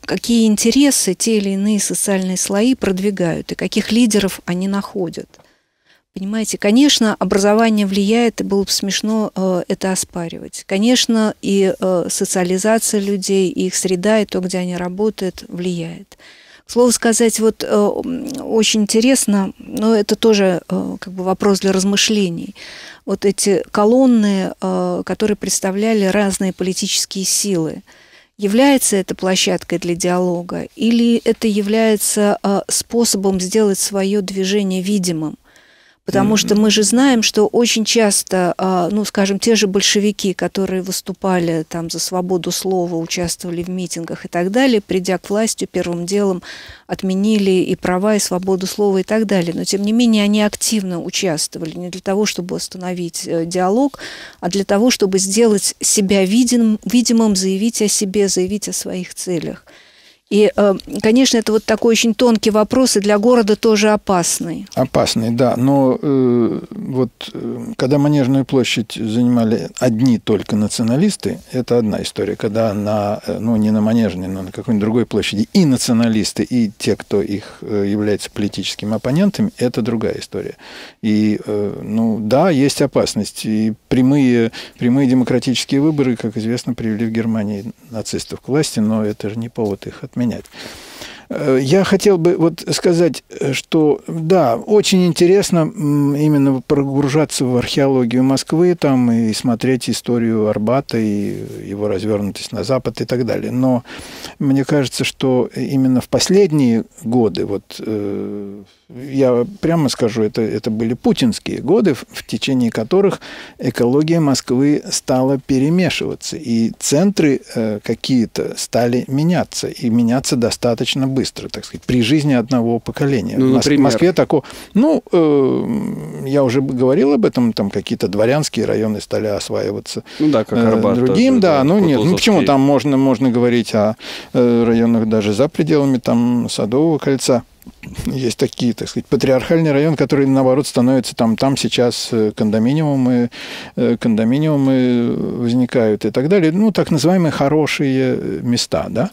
Speaker 2: какие интересы те или иные социальные слои продвигают и каких лидеров они находят. Понимаете, конечно, образование влияет, и было бы смешно э, это оспаривать. Конечно, и э, социализация людей, и их среда, и то, где они работают, влияет. К слову сказать, вот э, очень интересно, но это тоже э, как бы вопрос для размышлений. Вот эти колонны, э, которые представляли разные политические силы, является это площадкой для диалога или это является э, способом сделать свое движение видимым? Потому что мы же знаем, что очень часто, ну, скажем, те же большевики, которые выступали там за свободу слова, участвовали в митингах и так далее, придя к власти, первым делом отменили и права, и свободу слова и так далее. Но, тем не менее, они активно участвовали не для того, чтобы остановить диалог, а для того, чтобы сделать себя видим, видимым, заявить о себе, заявить о своих целях. И, конечно, это вот такой очень тонкий вопрос, и для города тоже опасный.
Speaker 4: Опасный, да. Но э, вот когда Манежную площадь занимали одни только националисты, это одна история. Когда на, ну, не на Манежной, но на какой-нибудь другой площади и националисты, и те, кто их является политическими оппонентами, это другая история. И, э, ну, да, есть опасность. И прямые, прямые демократические выборы, как известно, привели в Германии нацистов к власти, но это же не повод их отменять. Менять. Я хотел бы вот сказать, что да, очень интересно именно погружаться в археологию Москвы там, и смотреть историю Арбата и его развернутость на Запад и так далее. Но мне кажется, что именно в последние годы, вот я прямо скажу, это, это были путинские годы, в течение которых экология Москвы стала перемешиваться, и центры какие-то стали меняться, и меняться достаточно быстро, так сказать, при жизни одного поколения.
Speaker 1: Ну,
Speaker 4: в Москве такого... Ну, э, я уже говорил об этом, там какие-то дворянские районы стали осваиваться
Speaker 1: ну, да, как Арбат,
Speaker 4: э, другим,
Speaker 1: тоже,
Speaker 4: да,
Speaker 1: да,
Speaker 4: ну нет, ну почему, там можно, можно говорить о э, районах даже за пределами там Садового кольца. Есть такие, так сказать, патриархальный район, который, наоборот, становится там, там сейчас кондоминиумы, кондоминиумы возникают и так далее. Ну, так называемые хорошие места, да.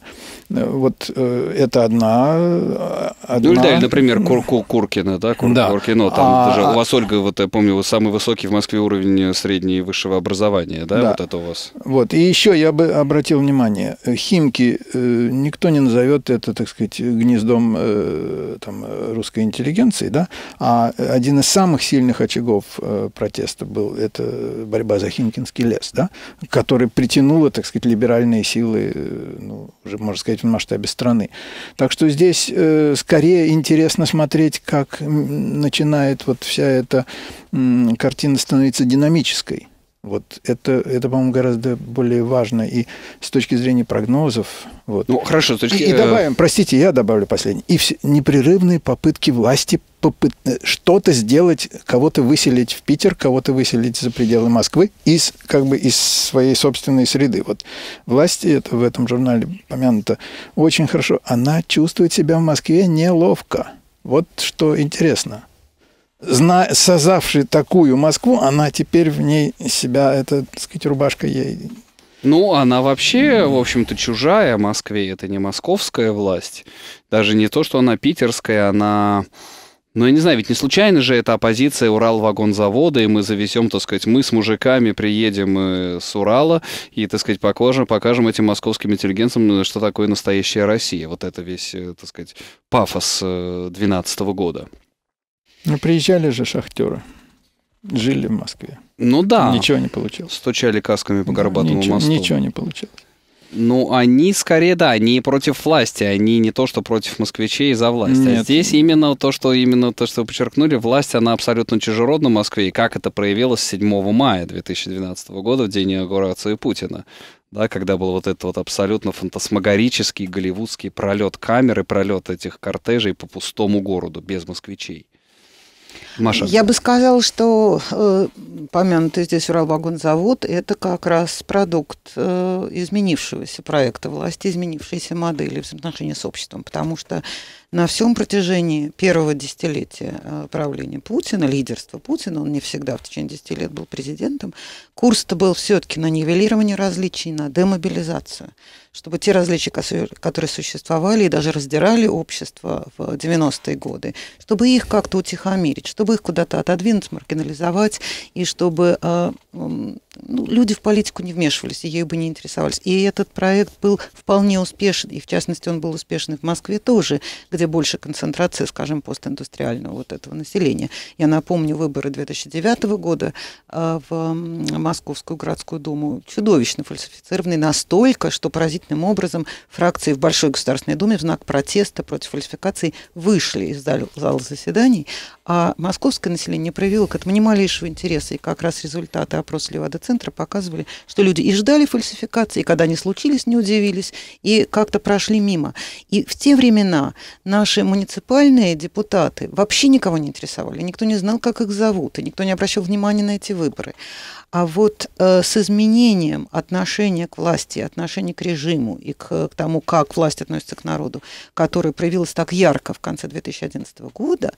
Speaker 4: Вот это одна... одна...
Speaker 1: Ну, да, или, например, Кур -Кур Куркино, да, Кур
Speaker 4: да.
Speaker 1: Куркино. Там
Speaker 4: а...
Speaker 1: даже у вас, Ольга, вот я помню, самый высокий в Москве уровень среднего и высшего образования, да,
Speaker 4: да,
Speaker 1: вот это у вас.
Speaker 4: Вот, и еще я бы обратил внимание, Химки, никто не назовет это, так сказать, гнездом там, русской интеллигенции, да, а один из самых сильных очагов протеста был, это борьба за Химкинский лес, да, который притянула, так сказать, либеральные силы, ну, уже, можно сказать, в масштабе страны. Так что здесь э, скорее интересно смотреть, как начинает вот вся эта м, картина становиться динамической. Вот это, это, по-моему, гораздо более важно и с точки зрения прогнозов. Вот.
Speaker 1: Ну, хорошо. Точки...
Speaker 4: И, и добавим, простите, я добавлю последнее. И все, непрерывные попытки власти попыт... что-то сделать, кого-то выселить в Питер, кого-то выселить за пределы Москвы из, как бы, из своей собственной среды. Вот власти, это в этом журнале помянуто очень хорошо, она чувствует себя в Москве неловко. Вот что интересно. Зна... Создавший такую Москву, она теперь в ней себя, это, так сказать, рубашка ей...
Speaker 1: Ну, она вообще, в общем-то, чужая Москве. Это не московская власть. Даже не то, что она питерская, она... Ну, я не знаю, ведь не случайно же это оппозиция Уралвагонзавода, и мы завезем, так сказать, мы с мужиками приедем с Урала и, так сказать, покажем, покажем этим московским интеллигентам, что такое настоящая Россия. Вот это весь, так сказать, пафос двенадцатого года.
Speaker 4: Ну, приезжали же шахтеры, жили в Москве.
Speaker 1: Ну да.
Speaker 4: Ничего не получилось.
Speaker 1: Стучали касками по Горбатому
Speaker 4: да, ничего,
Speaker 1: мосту.
Speaker 4: Ничего не получилось.
Speaker 1: Ну, они скорее, да, они против власти, они не то, что против москвичей за власть.
Speaker 4: Нет.
Speaker 1: А здесь именно то, что именно то, что вы подчеркнули, власть, она абсолютно чужеродна Москве, и как это проявилось седьмого мая две тысячи двенадцатого года, в день инаугурации Путина. Да, когда был вот этот вот абсолютно фантасмагорический голливудский пролет камеры, пролет этих кортежей по пустому городу, без москвичей. Маша.
Speaker 3: Я бы сказала, что э, помянутый здесь Уралвагонзавод – это как раз продукт э, изменившегося проекта власти, изменившейся модели взаимоотношений с обществом, потому что на всем протяжении первого десятилетия правления Путина, лидерства Путина, он не всегда в течение десяти лет был президентом, курс-то был все-таки на нивелирование различий, на демобилизацию, чтобы те различия, которые существовали и даже раздирали общество в девяностые годы, чтобы их как-то утихомирить, чтобы их куда-то отодвинуть, маргинализовать, и чтобы э, ну, люди в политику не вмешивались, и ею бы не интересовались. И этот проект был вполне успешен, и в частности он был успешен в Москве тоже, где больше концентрация, скажем, постиндустриального вот этого населения. Я напомню выборы две тысячи девятого года э, в Московскую городскую думу, чудовищно фальсифицированные настолько, что поразительно образом фракции в Большой Государственной Думе в знак протеста против фальсификаций вышли из зала, зала заседаний, а московское население не проявило к этому ни малейшего интереса. И как раз результаты опроса Левада-центра показывали, что люди и ждали фальсификации, и когда они случились, не удивились, и как-то прошли мимо. И в те времена наши муниципальные депутаты вообще никого не интересовали, никто не знал, как их зовут, и никто не обращал внимания на эти выборы. А вот э, с изменением отношения к власти, отношения к режиму и к, к тому, как власть относится к народу, которое проявилось так ярко в конце две тысячи одиннадцатого года,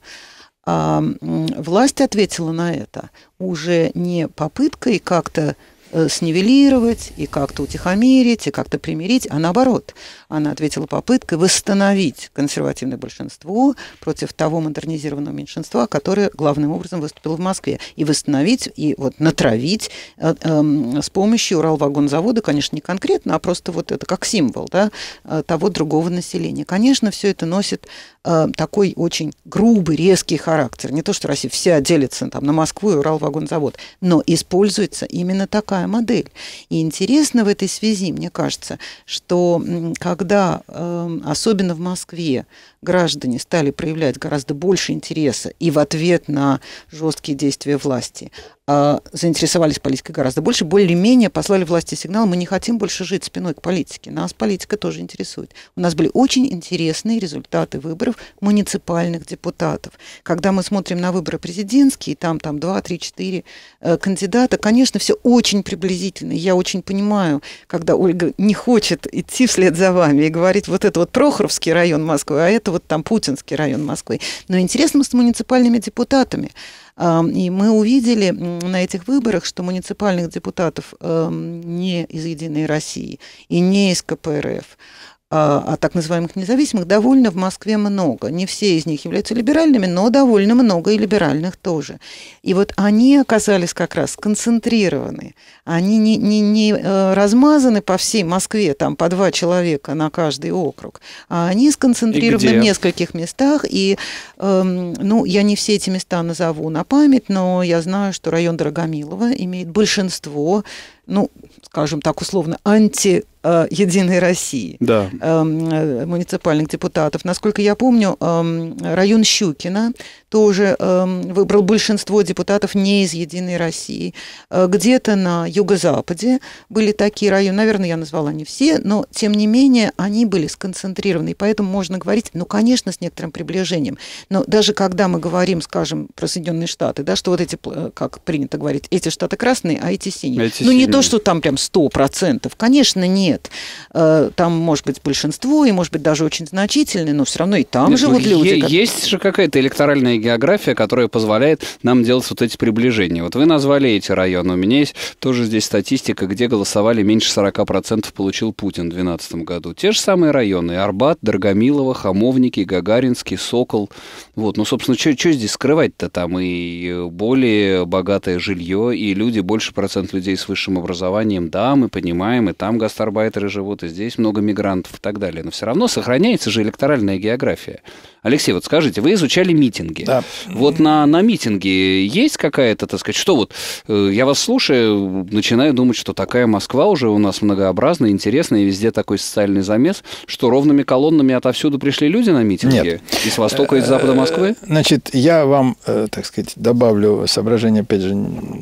Speaker 3: э, власть ответила на это уже не попыткой как-то снивелировать и как-то утихомирить, и как-то примирить, а наоборот. Она ответила попыткой восстановить консервативное большинство против того модернизированного меньшинства, которое главным образом выступило в Москве. И восстановить, и вот натравить э, э, с помощью Уралвагонзавода, конечно, не конкретно, а просто вот это как символ, да, того другого населения. Конечно, все это носит э, такой очень грубый, резкий характер. Не то, что Россия вся делится там, на Москву и Уралвагонзавод, но используется именно такая модель. И интересно в этой связи, мне кажется, что когда, особенно в Москве, граждане стали проявлять гораздо больше интереса и в ответ на жесткие действия власти заинтересовались политикой гораздо больше, более-менее послали власти сигнал: мы не хотим больше жить спиной к политике, нас политика тоже интересует. У нас были очень интересные результаты выборов муниципальных депутатов. Когда мы смотрим на выборы президентские, там, там два, три, четыре кандидата, конечно, все очень приблизительно. Я очень понимаю, когда Ольга не хочет идти вслед за вами и говорить: вот это вот Прохоровский район Москвы, а это вот там Путинский район Москвы. Но интересно с муниципальными депутатами. И мы увидели на этих выборах, что муниципальных депутатов не из «Единой России» и не из ка пэ эр эф, а так называемых независимых, довольно в Москве много. Не все из них являются либеральными, но довольно много и либеральных тоже. И вот они оказались как раз сконцентрированы. Они не, не, не размазаны по всей Москве, там по два человека на каждый округ, а они сконцентрированы в нескольких местах. И, эм, ну, я не все эти места назову на память, но я знаю, что район Драгомилово имеет большинство, ну, скажем так условно, анти «Единой России»,
Speaker 1: да.
Speaker 3: муниципальных депутатов. Насколько я помню, район Щукина тоже выбрал большинство депутатов не из «Единой России». Где-то на юго-западе были такие районы, наверное, я назвала не все, но, тем не менее, они были сконцентрированы. И поэтому можно говорить, ну, конечно, с некоторым приближением. Но даже когда мы говорим, скажем, про Соединенные Штаты, да, что вот эти, как принято говорить, эти штаты красные, а эти синие.
Speaker 1: Эти
Speaker 3: ну,
Speaker 1: синие.
Speaker 3: Не то, что там прям сто процентов. Конечно, нет. Там может быть большинство, и может быть даже очень значительное, но все равно и там Нет, живут
Speaker 1: ну,
Speaker 3: люди.
Speaker 1: Е-
Speaker 3: как...
Speaker 1: Есть же какая-то электоральная география, которая позволяет нам делать вот эти приближения. Вот вы назвали эти районы. У меня есть тоже здесь статистика, где голосовали меньше сорок процентов получил Путин в две тысячи двенадцатом году. Те же самые районы. Арбат, Драгомилово, Хамовники, Гагаринский, Сокол. Вот. Ну, собственно, что здесь скрывать-то? Там и более богатое жилье, и люди, больше процент людей с высшим образованием. Да, мы понимаем, и там гастарбайтеры живут, и здесь много мигрантов и так далее. Но все равно сохраняется же электоральная география. Алексей, вот скажите, вы изучали митинги.
Speaker 4: Да.
Speaker 1: Вот на, на митинге есть какая-то, так сказать, что вот, я вас слушаю, начинаю думать, что такая Москва уже у нас многообразная, интересная, и везде такой социальный замес, что ровными колоннами отовсюду пришли люди на митинги?
Speaker 4: Нет.
Speaker 1: И с востока, и с запада Москвы?
Speaker 4: Значит, я вам, так сказать, добавлю соображение, опять же,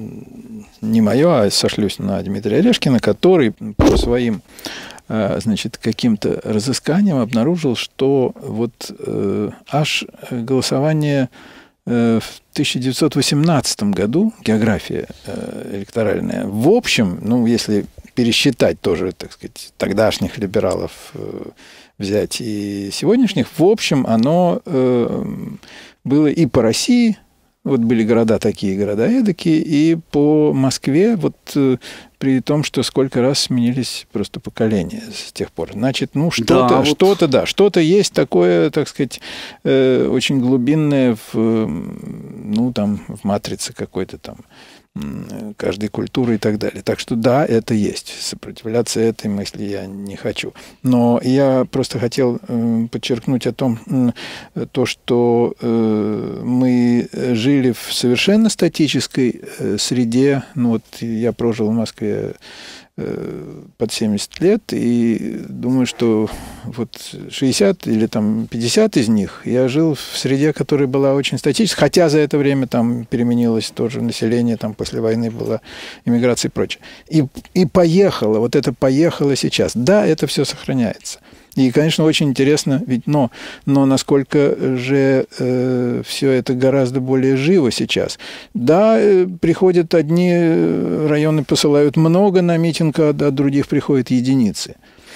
Speaker 4: не мое, а сошлюсь на Дмитрия Орешкина, который по своим, значит, каким-то разысканиям обнаружил, что вот э, аж голосование э, в тысяча девятьсот восемнадцатом году, география э, электоральная, в общем, ну, если пересчитать тоже, так сказать, тогдашних либералов взять и сегодняшних, в общем, оно было и по России, вот были города такие, города эдакие, и по Москве, вот при том, что сколько раз сменились просто поколения с тех пор. Значит, ну, что-то, да, вот... что-то, да, что-то есть такое, так сказать, э, очень глубинное в, ну, там, в матрице какой-то там каждой культуры и так далее. Так что да, это есть. Сопротивляться этой мысли я не хочу. Но я просто хотел э, подчеркнуть о том, э, то, что э, мы жили в совершенно статической э, среде. Ну вот я прожил в Москве э, под семьдесят лет, и думаю, что вот шестьдесят или там пятьдесят из них я жил в среде, которая была очень статической, хотя за это время там переменилось тоже население, там после войны была иммиграция и прочее. И, и поехало, вот это поехало сейчас. Да, это все сохраняется. И, конечно, очень интересно, ведь, но, но насколько же э, все это гораздо более живо сейчас. Да, э, приходят одни районы, посылают много на митинг, а от других приходят единицы.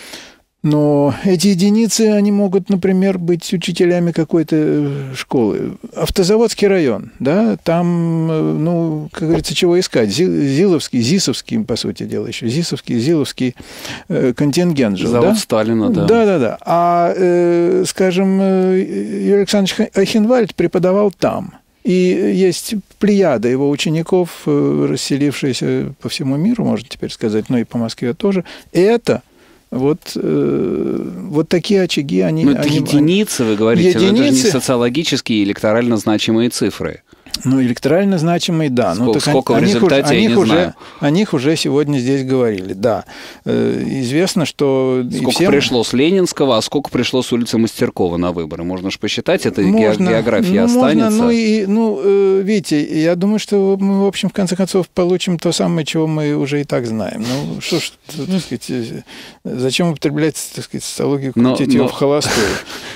Speaker 4: Но эти единицы, они могут, например, быть учителями какой-то школы. Автозаводский район, да, там, ну, как говорится, чего искать. Зиловский, Зисовский, по сути дела, еще Зисовский, Зиловский э, контингент жил,
Speaker 1: Завод
Speaker 4: да?
Speaker 1: Сталина, да.
Speaker 4: Да-да-да. А, э, скажем, Юрий Александрович Айхенвальд преподавал там. И есть плеяда его учеников, расселившиеся по всему миру, можно теперь сказать, но и по Москве тоже. И это... Вот, э, вот такие очаги, они...
Speaker 1: Ну, это
Speaker 4: они,
Speaker 1: единицы, вы говорите,
Speaker 4: единицы,
Speaker 1: это же не социологические и электорально значимые цифры.
Speaker 4: Ну, электорально значимые, да.
Speaker 1: Сколько,
Speaker 4: ну, так
Speaker 1: сколько в результате,
Speaker 4: о них,
Speaker 1: я не
Speaker 4: уже,
Speaker 1: знаю.
Speaker 4: О них уже сегодня здесь говорили, да. Э, известно, что...
Speaker 1: Сколько
Speaker 4: всем...
Speaker 1: пришло с Ленинского, а сколько пришло с улицы Мастеркова на выборы? Можно же посчитать, это
Speaker 4: можно,
Speaker 1: география
Speaker 4: ну,
Speaker 1: останется.
Speaker 4: Можно, ну, и, ну, видите, я думаю, что мы, в общем, в конце концов, получим то самое, чего мы уже и так знаем. Ну, что ж, так сказать, зачем употреблять, так сказать, социологию, крутить ее в холостую?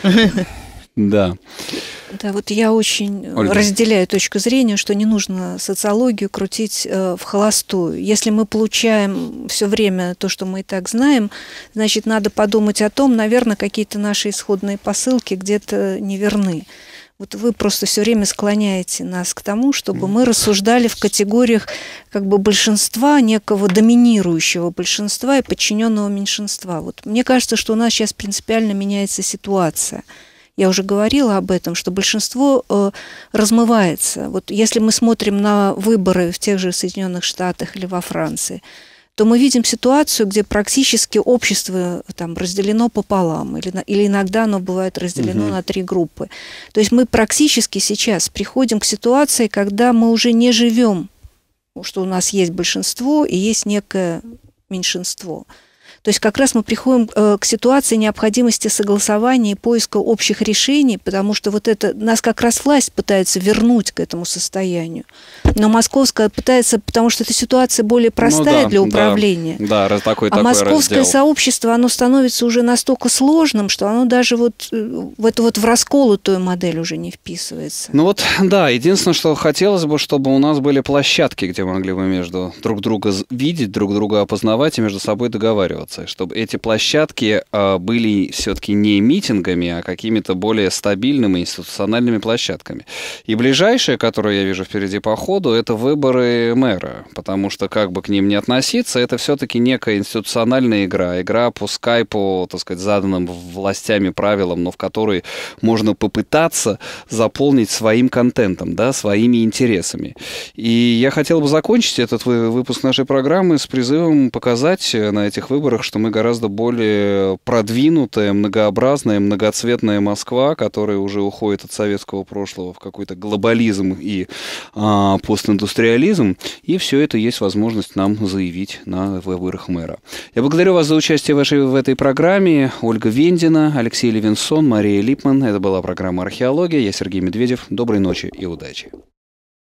Speaker 1: Да.
Speaker 2: Да, вот я очень Ольга. разделяю точку зрения, что не нужно социологию крутить э, в холостую. Если мы получаем все время то, что мы и так знаем, значит, надо подумать о том, наверное, какие-то наши исходные посылки где-то неверны. Вот вы просто все время склоняете нас к тому, чтобы мы рассуждали в категориях как бы большинства, некого доминирующего большинства и подчиненного меньшинства. Вот мне кажется, что у нас сейчас принципиально меняется ситуация. Я уже говорила об этом, что большинство э, размывается. Вот если мы смотрим на выборы в тех же Соединенных Штатах или во Франции, то мы видим ситуацию, где практически общество там разделено пополам, или, или иногда оно бывает разделено угу. на три группы. То есть мы практически сейчас приходим к ситуации, когда мы уже не живем, что у нас есть большинство и есть некое меньшинство. То есть как раз мы приходим э, к ситуации необходимости согласования и поиска общих решений, потому что вот это нас как раз власть пытается вернуть к этому состоянию. Но московская пытается, потому что эта ситуация более простая ну, да, для управления.
Speaker 1: Да, да, такой,
Speaker 2: а
Speaker 1: такой
Speaker 2: московское
Speaker 1: раздел.
Speaker 2: сообщество, оно становится уже настолько сложным, что оно даже вот в эту вот в расколотую модель уже не вписывается.
Speaker 1: Ну вот, да, единственное, что хотелось бы, чтобы у нас были площадки, где могли бы между друг друга видеть, друг друга опознавать и между собой договариваться. Чтобы эти площадки э, были все-таки не митингами, а какими-то более стабильными институциональными площадками. И ближайшее, которое я вижу впереди по ходу, это выборы мэра, потому что как бы к ним не относиться, это все-таки некая институциональная игра, игра пускай по, так сказать, заданным властями правилам, но в которой можно попытаться заполнить своим контентом, да, своими интересами. И я хотел бы закончить этот выпуск нашей программы с призывом показать на этих выборах, что мы гораздо более продвинутая, многообразная, многоцветная Москва, которая уже уходит от советского прошлого в какой-то глобализм и а, постиндустриализм, и все это есть возможность нам заявить на выборах мэра. Я благодарю вас за участие в, вашей, в этой программе. Ольга Вендина, Алексей Левинсон, Мария Липман. Это была программа «Археология». Я Сергей Медведев. Доброй ночи и удачи.